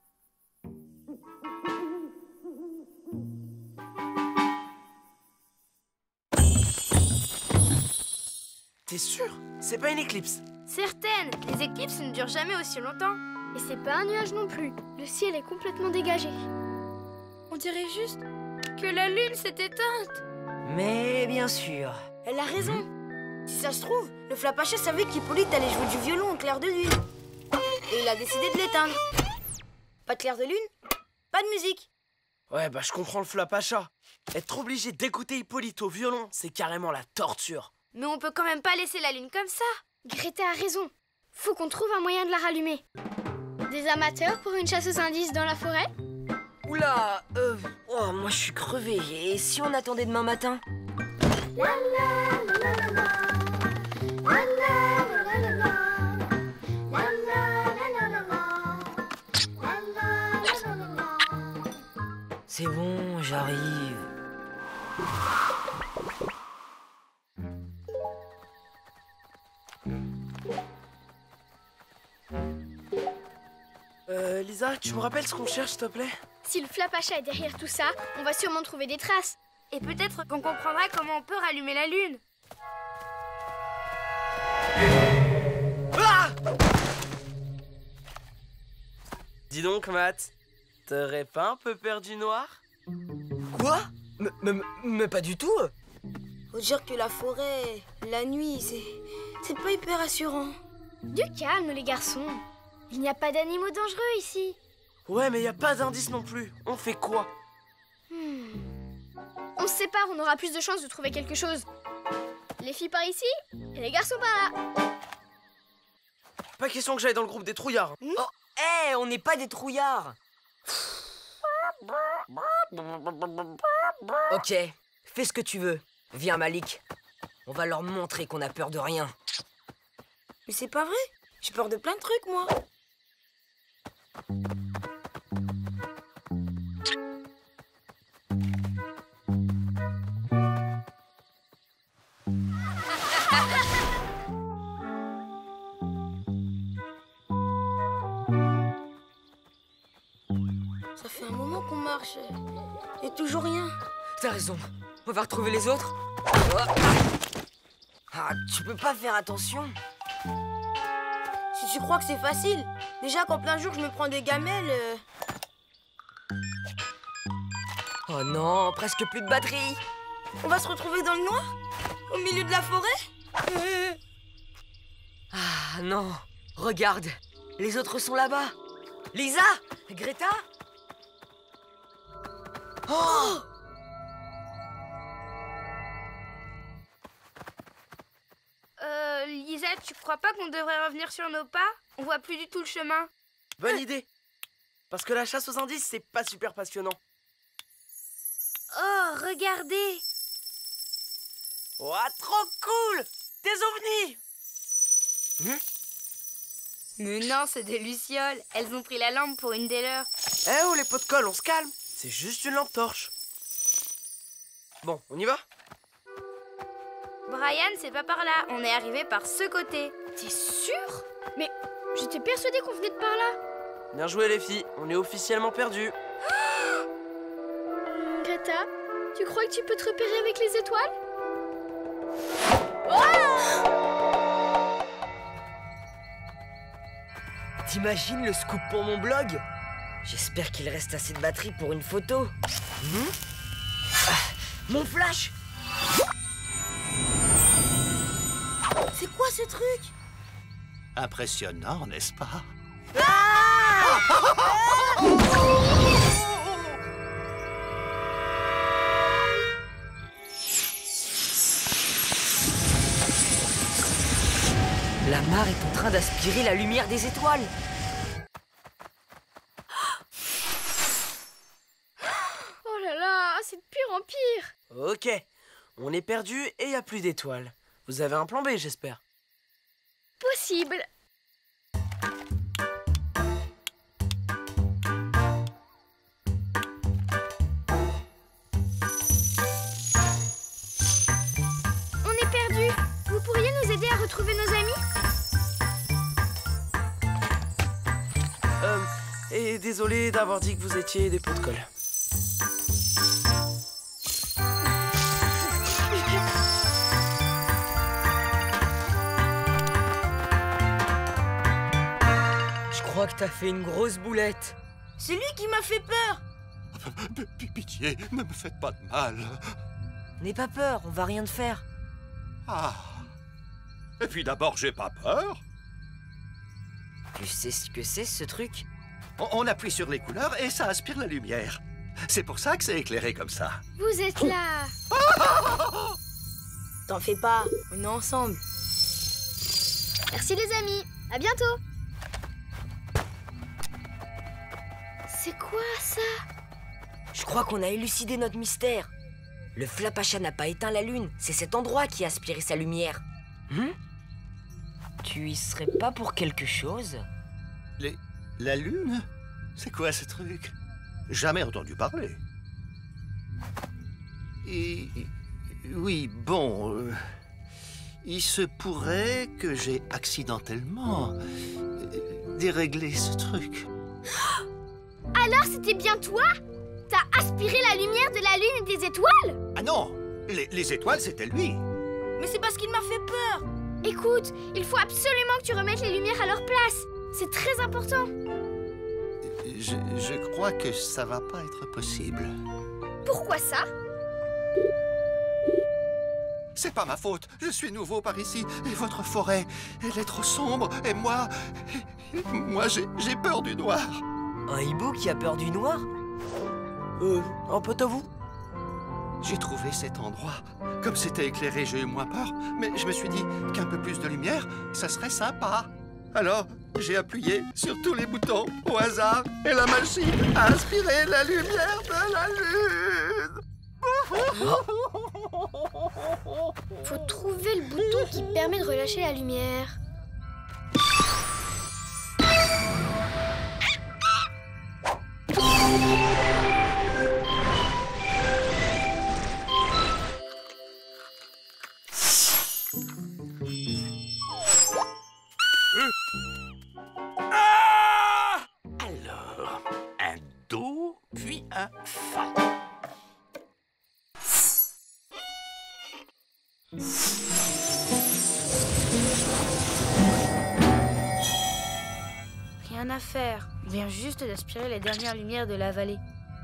T'es sûr? C'est pas une éclipse? Certaines! Les éclipses ne durent jamais aussi longtemps. Et c'est pas un nuage non plus. Le ciel est complètement dégagé. On dirait juste que la lune s'est éteinte. Mais bien sûr. Elle a raison. Si ça se trouve, le Flapacha savait qu'Hippolyte allait jouer du violon au clair de lune. Et il a décidé de l'éteindre. Pas de clair de lune, pas de musique. Ouais, bah je comprends le Flapacha. Être obligé d'écouter Hippolyte au violon, c'est carrément la torture. Mais on peut quand même pas laisser la lune comme ça. Greta a raison. Faut qu'on trouve un moyen de la rallumer. Des amateurs pour une chasse aux indices dans la forêt? Oula, euh, oh, moi je suis crevé. Et si on attendait demain matin? C'est bon, j'arrive. Euh, Lisa, tu me rappelles ce qu'on cherche, s'il te plaît? Si le Flapacha est derrière tout ça, on va sûrement trouver des traces. Et peut-être qu'on comprendra comment on peut rallumer la lune. Ah! Dis donc, Matt, t'aurais pas un peu peur du noir? Quoi? mais, mais, mais pas du tout. Faut dire que la forêt, la nuit, c'est... c'est pas hyper rassurant. Du calme, les garçons. Il n'y a pas d'animaux dangereux ici. Ouais, mais y a pas d'indice non plus. On fait quoi? hmm. On se sépare, on aura plus de chances de trouver quelque chose. Les filles par ici et les garçons par là. Pas question que j'aille dans le groupe des trouillards. Oh, hé, hey, on n'est pas des trouillards. Ok, fais ce que tu veux. Viens, Malik. On va leur montrer qu'on a peur de rien. Mais c'est pas vrai. J'ai peur de plein de trucs, moi. Ça fait un moment qu'on marche. Et toujours rien. T'as raison. On va retrouver les autres. Ah, tu peux pas faire attention. Si tu crois que c'est facile, déjà qu'en plein jour je me prends des gamelles... euh, Oh non, presque plus de batterie. On va se retrouver dans le noir? Au milieu de la forêt? Ah non, regarde, les autres sont là-bas. Lisa, Greta. Oh! Euh, Lisa, tu crois pas qu'on devrait revenir sur nos pas? On voit plus du tout le chemin. Bonne idée. Parce que la chasse aux indices, c'est pas super passionnant. Oh, regardez! Ouah, trop cool! Des ovnis! Hum? Mais non, c'est des lucioles. Elles ont pris la lampe pour une des leurs. Eh oh, les pots de colle, on se calme. C'est juste une lampe torche. Bon, on y va? Brian, c'est pas par là. On est arrivé par ce côté. T'es sûr? Mais j'étais persuadée qu'on venait de par là. Bien joué, les filles. On est officiellement perdus. Greta, tu crois que tu peux te repérer avec les étoiles? T'imagines le scoop pour mon blog? J'espère qu'il reste assez de batterie pour une photo. Mmh. Ah, mon flash! C'est quoi ce truc? Impressionnant, n'est-ce pas? La mare est en train d'aspirer la lumière des étoiles. Oh là là, c'est de pire en pire. Ok, on est perdus et il n'y a plus d'étoiles. Vous avez un plan B, j'espère. Possible. On est perdus. Vous pourriez nous aider à retrouver nos amis? Euh, et désolé d'avoir dit que vous étiez des pots de colle. Je crois que t'as fait une grosse boulette. C'est lui qui m'a fait peur. P- Pitié, ne me faites pas de mal. N'aie pas peur, on va rien te faire. Ah. Et puis d'abord, j'ai pas peur. Tu sais ce que c'est, ce truc? On, on appuie sur les couleurs et ça aspire la lumière. C'est pour ça que c'est éclairé comme ça. Vous êtes là. T'en fais pas, on est ensemble. Merci les amis. À bientôt. C'est quoi ça? Je crois qu'on a élucidé notre mystère. Le Flapacha n'a pas éteint la lune, c'est cet endroit qui a aspiré sa lumière. Hum? Tu y serais pas pour quelque chose? Les... La lune? C'est quoi ce truc? Jamais entendu parler. Et... Oui, bon... euh, Il se pourrait que j'ai accidentellement euh, déréglé ce truc. Alors c'était bien toi? T'as aspiré la lumière de la lune et des étoiles? Ah non! Les, les étoiles, c'était lui! Mais c'est parce qu'il m'a fait peur. Écoute, il faut absolument que tu remettes les lumières à leur place. C'est très important. Je, je crois que ça va pas être possible. Pourquoi ça? C'est pas ma faute. Je suis nouveau par ici. Et votre forêt, elle est trop sombre. Et moi... Moi, j'ai j'ai peur du noir. Un hibou qui a peur du noir? Euh, un pote à vous? J'ai trouvé cet endroit. Comme c'était éclairé, j'ai eu moins peur. Mais je me suis dit qu'un peu plus de lumière, ça serait sympa. Alors, j'ai appuyé sur tous les boutons au hasard. Et la machine a aspiré la lumière de la lune. Faut trouver le bouton qui permet de relâcher la lumière. Alors, un dos, Rien à faire. On vient juste d'aspirer les dernières lumières de la vallée.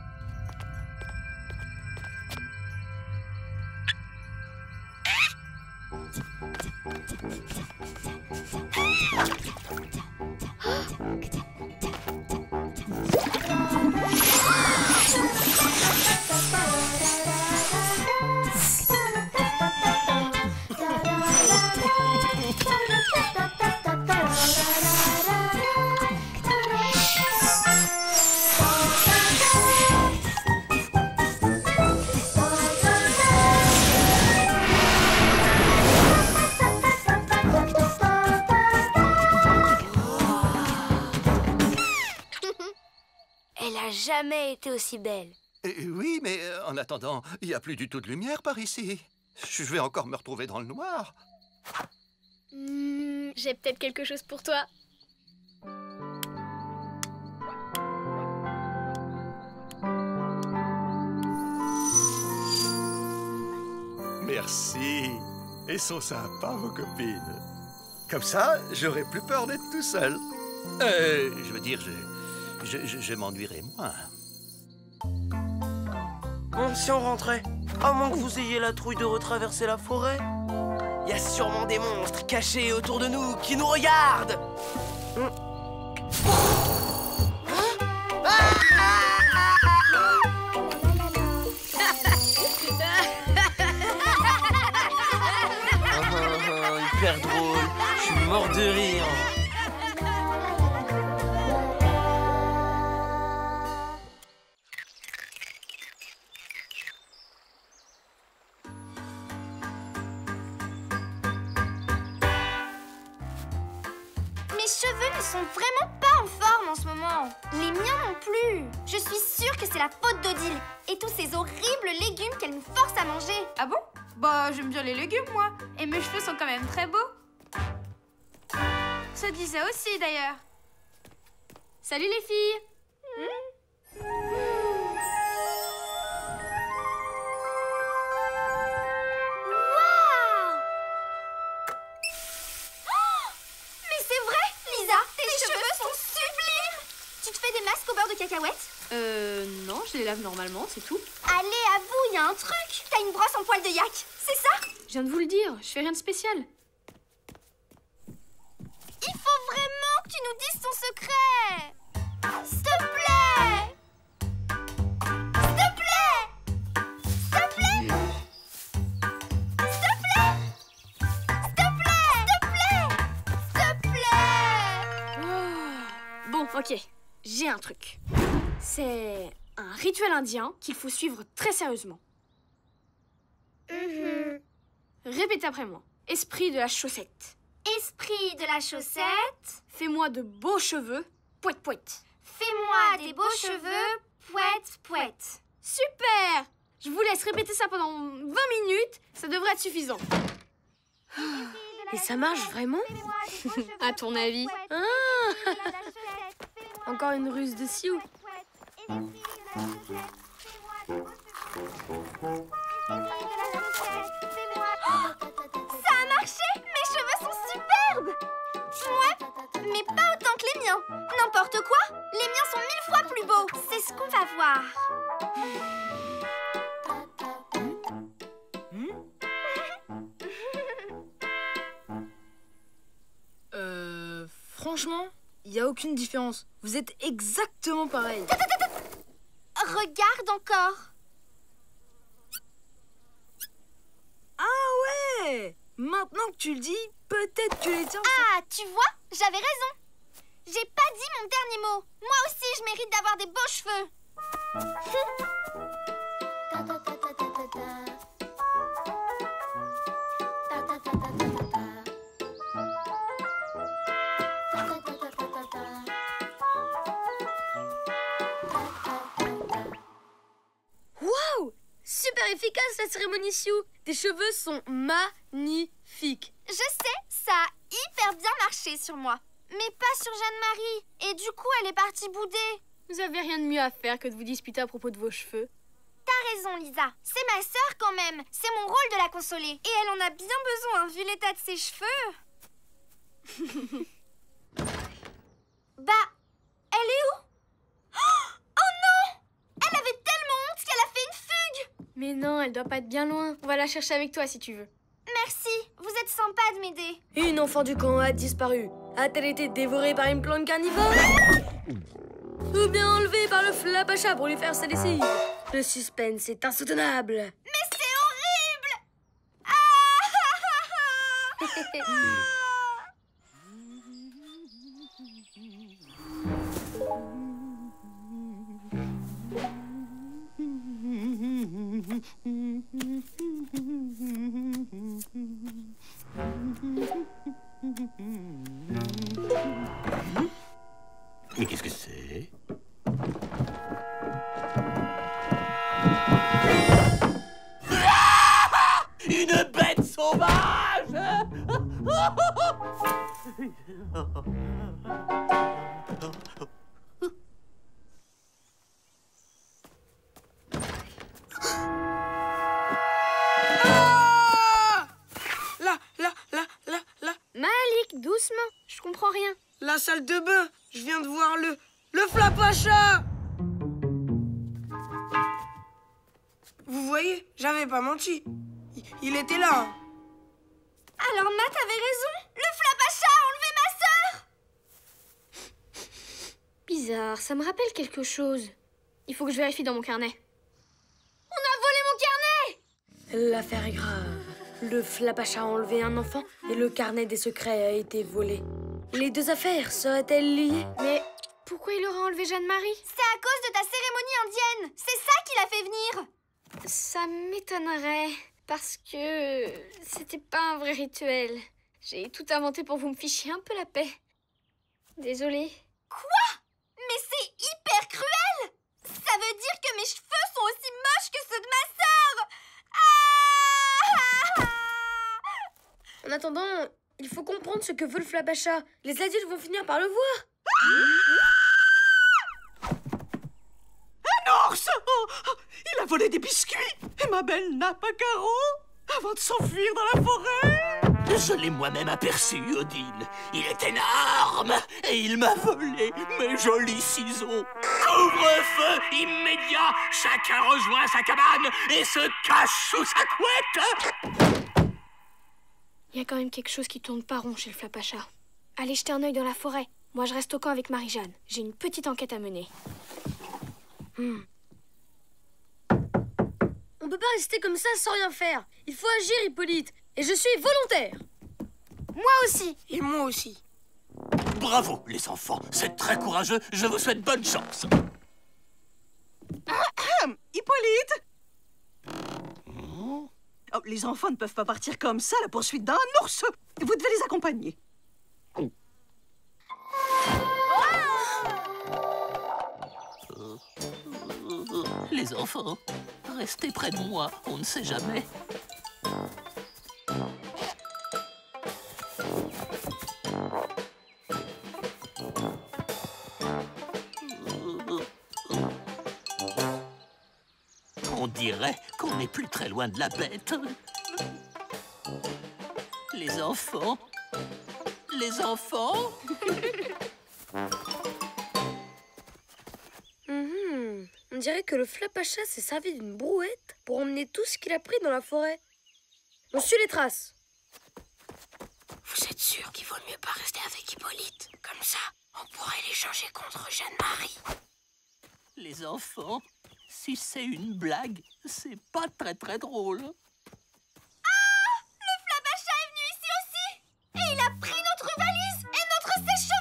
Jamais été aussi belle. Eh, oui, mais euh, en attendant, il n'y a plus du tout de lumière par ici. Je vais encore me retrouver dans le noir. Mmh, j'ai peut-être quelque chose pour toi. Merci. Elles sont sympas, vos copines. Comme ça, j'aurai plus peur d'être tout seul. Euh, je veux dire, je... Je, je, je m'ennuierai moins. Bon, si on rentrait, à moins que vous ayez la trouille de retraverser la forêt, il y a sûrement des monstres cachés autour de nous qui nous regardent. Oh, hyper drôle, je suis mort de rire. Sont vraiment pas en forme en ce moment. Les miens non plus. Je suis sûre que c'est la faute d'Odile et tous ces horribles légumes qu'elle nous force à manger. Ah bon? Bah, j'aime bien les légumes, moi. Et mes cheveux sont quand même très beaux. Ça disait aussi, d'ailleurs. Salut, les filles. Mmh. Cacahuètes? Euh, non, je les lave normalement, c'est tout. Allez, avoue, il y a un truc. T'as une brosse en poil de yak, c'est ça? Je viens de vous le dire, je fais rien de spécial. Il faut vraiment que tu nous dises ton secret. S'il te plaît. S'il te plaît. S'il te plaît. S'il te plaît. S'il te plaît. S'il te plaît. S'il te plaît. Bon, ok. J'ai un truc. C'est un rituel indien qu'il faut suivre très sérieusement. Mm-hmm. Répétez après moi. Esprit de la chaussette. Esprit de la chaussette. Fais-moi de beaux cheveux. Pouette, pouette. Fais-moi des beaux cheveux. Pouette, pouette. Super! Je vous laisse répéter ça pendant vingt minutes. Ça devrait être suffisant. Et ça marche vraiment? À ton avis? Ah. Encore une ruse de Sioux. Ça a marché! Mes cheveux sont superbes! Ouais, mais pas autant que les miens. N'importe quoi, les miens sont mille fois plus beaux. C'est ce qu'on va voir. Euh... Franchement, il n'y a aucune différence. Vous êtes exactement pareil. Regarde encore. Ah ouais! Maintenant que tu le dis, peut-être que les tiens... Ah, tu vois, j'avais raison. J'ai pas dit mon dernier mot. Moi aussi, je mérite d'avoir des beaux cheveux. Waouh! Super efficace la cérémonie Sioux. Tes cheveux sont magnifiques. Je sais, ça a hyper bien marché sur moi. Mais pas sur Jeanne-Marie. Et du coup, elle est partie bouder. Vous avez rien de mieux à faire que de vous disputer à propos de vos cheveux. T'as raison, Lisa. C'est ma sœur quand même. C'est mon rôle de la consoler. Et elle en a bien besoin, vu l'état de ses cheveux. Bah, Mais non, elle doit pas être bien loin. On va la chercher avec toi si tu veux. Merci, vous êtes sympa de m'aider. Une enfant du camp a disparu. A-t-elle été dévorée par une plante carnivore? Ou bien enlevée par le flapacha pour lui faire sa lessive? Le suspense est insoutenable. Mais c'est horrible! Ah Mais qu'est-ce que c'est? Ah! Une bête sauvage! Là, là, là, là, là. Malik, doucement. Je comprends rien. La salle de bain. Je viens de voir le... le flapacha. Vous voyez, j'avais pas menti. Il, il était là. Alors Nat avait raison. Le flapacha a enlevé ma sœur. Bizarre, ça me rappelle quelque chose. Il faut que je vérifie dans mon carnet. On a volé mon carnet. L'affaire est grave. Le flapacha a enlevé un enfant et le carnet des secrets a été volé. Les deux affaires seraient-elles liées? Mais pourquoi il aurait enlevé Jeanne-Marie? C'est à cause de ta cérémonie indienne. C'est ça qui l'a fait venir. Ça m'étonnerait, parce que c'était pas un vrai rituel. J'ai tout inventé pour que vous me fichiez un peu la paix. Désolée. Quoi? Mais c'est hyper cruel. Ça veut dire que mes cheveux sont aussi moches que ceux de ma sœur. Ah! En attendant, il faut comprendre ce que veut le flapacha. Les adultes vont finir par le voir. Un ours! Oh, oh, il a volé des biscuits! Et ma belle nappe à carreaux avant de s'enfuir dans la forêt! Je l'ai moi-même aperçu, Odile. Il est énorme et il m'a volé mes jolis ciseaux. Couvre-feu immédiat! Chacun rejoint sa cabane et se cache sous sa couette! Il y a quand même quelque chose qui tourne pas rond chez le flapacha. Allez jeter un œil dans la forêt. Moi, je reste au camp avec Marie-Jeanne. J'ai une petite enquête à mener. Hmm. On peut pas rester comme ça sans rien faire. Il faut agir, Hippolyte. Et je suis volontaire. Moi aussi. Et moi aussi. Bravo, les enfants. C'est très courageux. Je vous souhaite bonne chance. Hippolyte! Oh, les enfants ne peuvent pas partir comme ça à la poursuite d'un ours. Vous devez les accompagner. Les enfants, restez près de moi. On ne sait jamais. On dirait qu'on n'est plus très loin de la bête. Les enfants, les enfants. Mmh. On dirait que le flapacha s'est servi d'une brouette pour emmener tout ce qu'il a pris dans la forêt. On suit les traces. Vous êtes sûr qu'il vaut mieux pas rester avec Hippolyte? Comme ça, on pourrait l'échanger contre Jeanne-Marie. Les enfants, si c'est une blague, c'est pas très très drôle. Ah! Le flapacha est venu ici aussi! Et il a pris notre valise et notre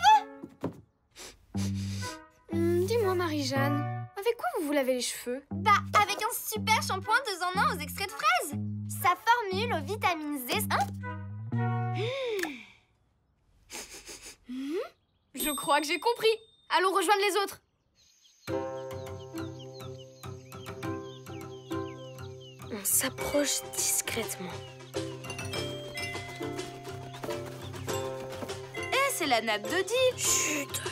sèche-cheveux! Hum, Dis-moi, Marie-Jeanne, avec quoi vous vous lavez les cheveux? Bah, avec un super shampoing deux en un aux extraits de fraises. Sa formule aux vitamines Z, hein? Mmh. Je crois que j'ai compris. Allons rejoindre les autres. On s'approche discrètement. Eh, c'est la nappe d'Odile. Chut.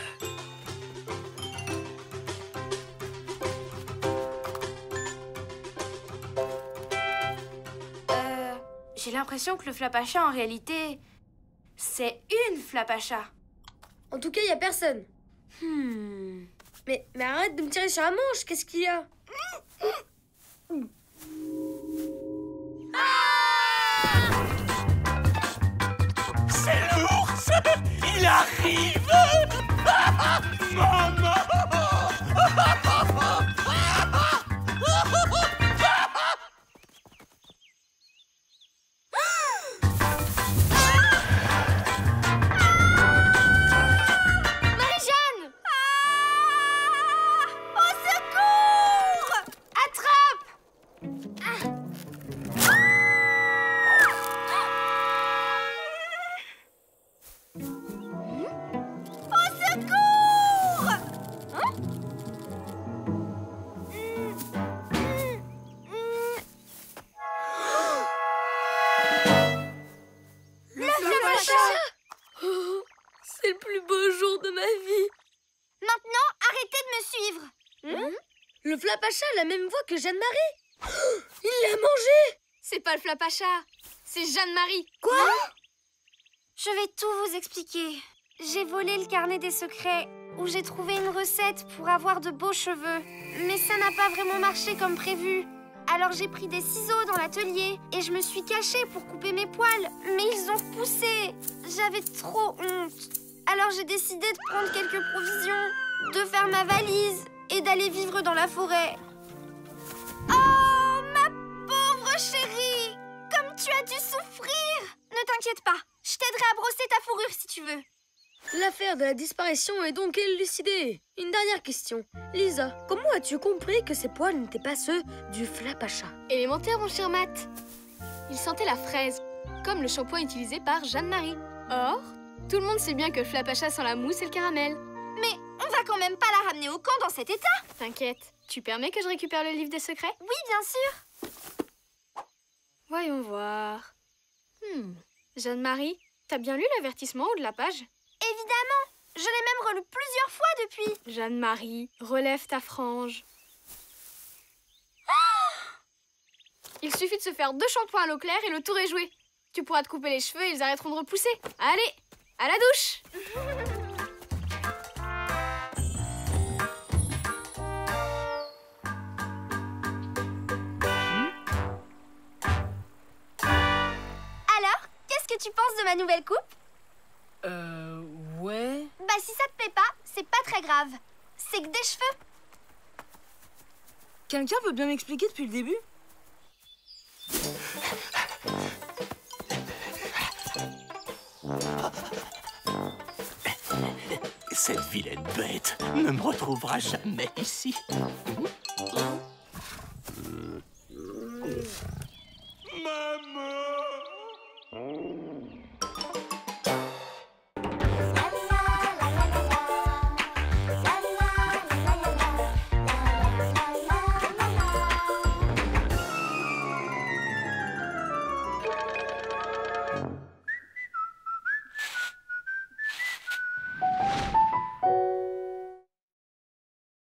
Euh, j'ai l'impression que le flapacha, en réalité, c'est une flapacha. En tout cas, il y a personne. Hmm. Mais, mais arrête de me tirer sur la manche, qu'est-ce qu'il y a? C'est l'ours! Il arrive! Maman! Marie-Jeanne! Au secours! Attrape! Au secours! Hein? Le Flapacha! Oh, c'est le plus beau jour de ma vie. Maintenant, arrêtez de me suivre. Hein? Le Flapacha a la même voix que Jeanne-Marie. Oh, il l'a mangé. C'est pas le Flapacha, c'est Jeanne-Marie. Quoi? Je vais tout vous expliquer. J'ai volé le carnet des secrets où j'ai trouvé une recette pour avoir de beaux cheveux. Mais ça n'a pas vraiment marché comme prévu. Alors j'ai pris des ciseaux dans l'atelier et je me suis cachée pour couper mes poils. Mais ils ont repoussé. J'avais trop honte. Alors j'ai décidé de prendre quelques provisions, de faire ma valise et d'aller vivre dans la forêt. Oh, ma pauvre chérie! Comme tu as dû souffrir! Ne t'inquiète pas, je t'aiderai à brosser ta fourrure si tu veux. L'affaire de la disparition est donc élucidée. Une dernière question. Lisa, comment as-tu compris que ces poils n'étaient pas ceux du Flapacha? Élémentaire, mon cher Matt. Il sentait la fraise, comme le shampoing utilisé par Jeanne-Marie. Or, tout le monde sait bien que le Flapacha sent la mousse et le caramel. Mais on va quand même pas la ramener au camp dans cet état. T'inquiète, tu permets que je récupère le livre des secrets? Oui, bien sûr. Voyons voir. Hmm. Jeanne-Marie, t'as bien lu l'avertissement au de la page? Évidemment, je l'ai même relu plusieurs fois depuis. Jeanne-Marie, relève ta frange. Il suffit de se faire deux shampoings à l'eau claire et le tour est joué. Tu pourras te couper les cheveux et ils arrêteront de repousser. Allez, à la douche! Alors, qu'est-ce que tu penses de ma nouvelle coupe? Euh... ouais... Bah si ça te plaît pas, c'est pas très grave. C'est que des cheveux. Quelqu'un peut bien m'expliquer depuis le début? Cette vilaine bête ne me retrouvera jamais ici.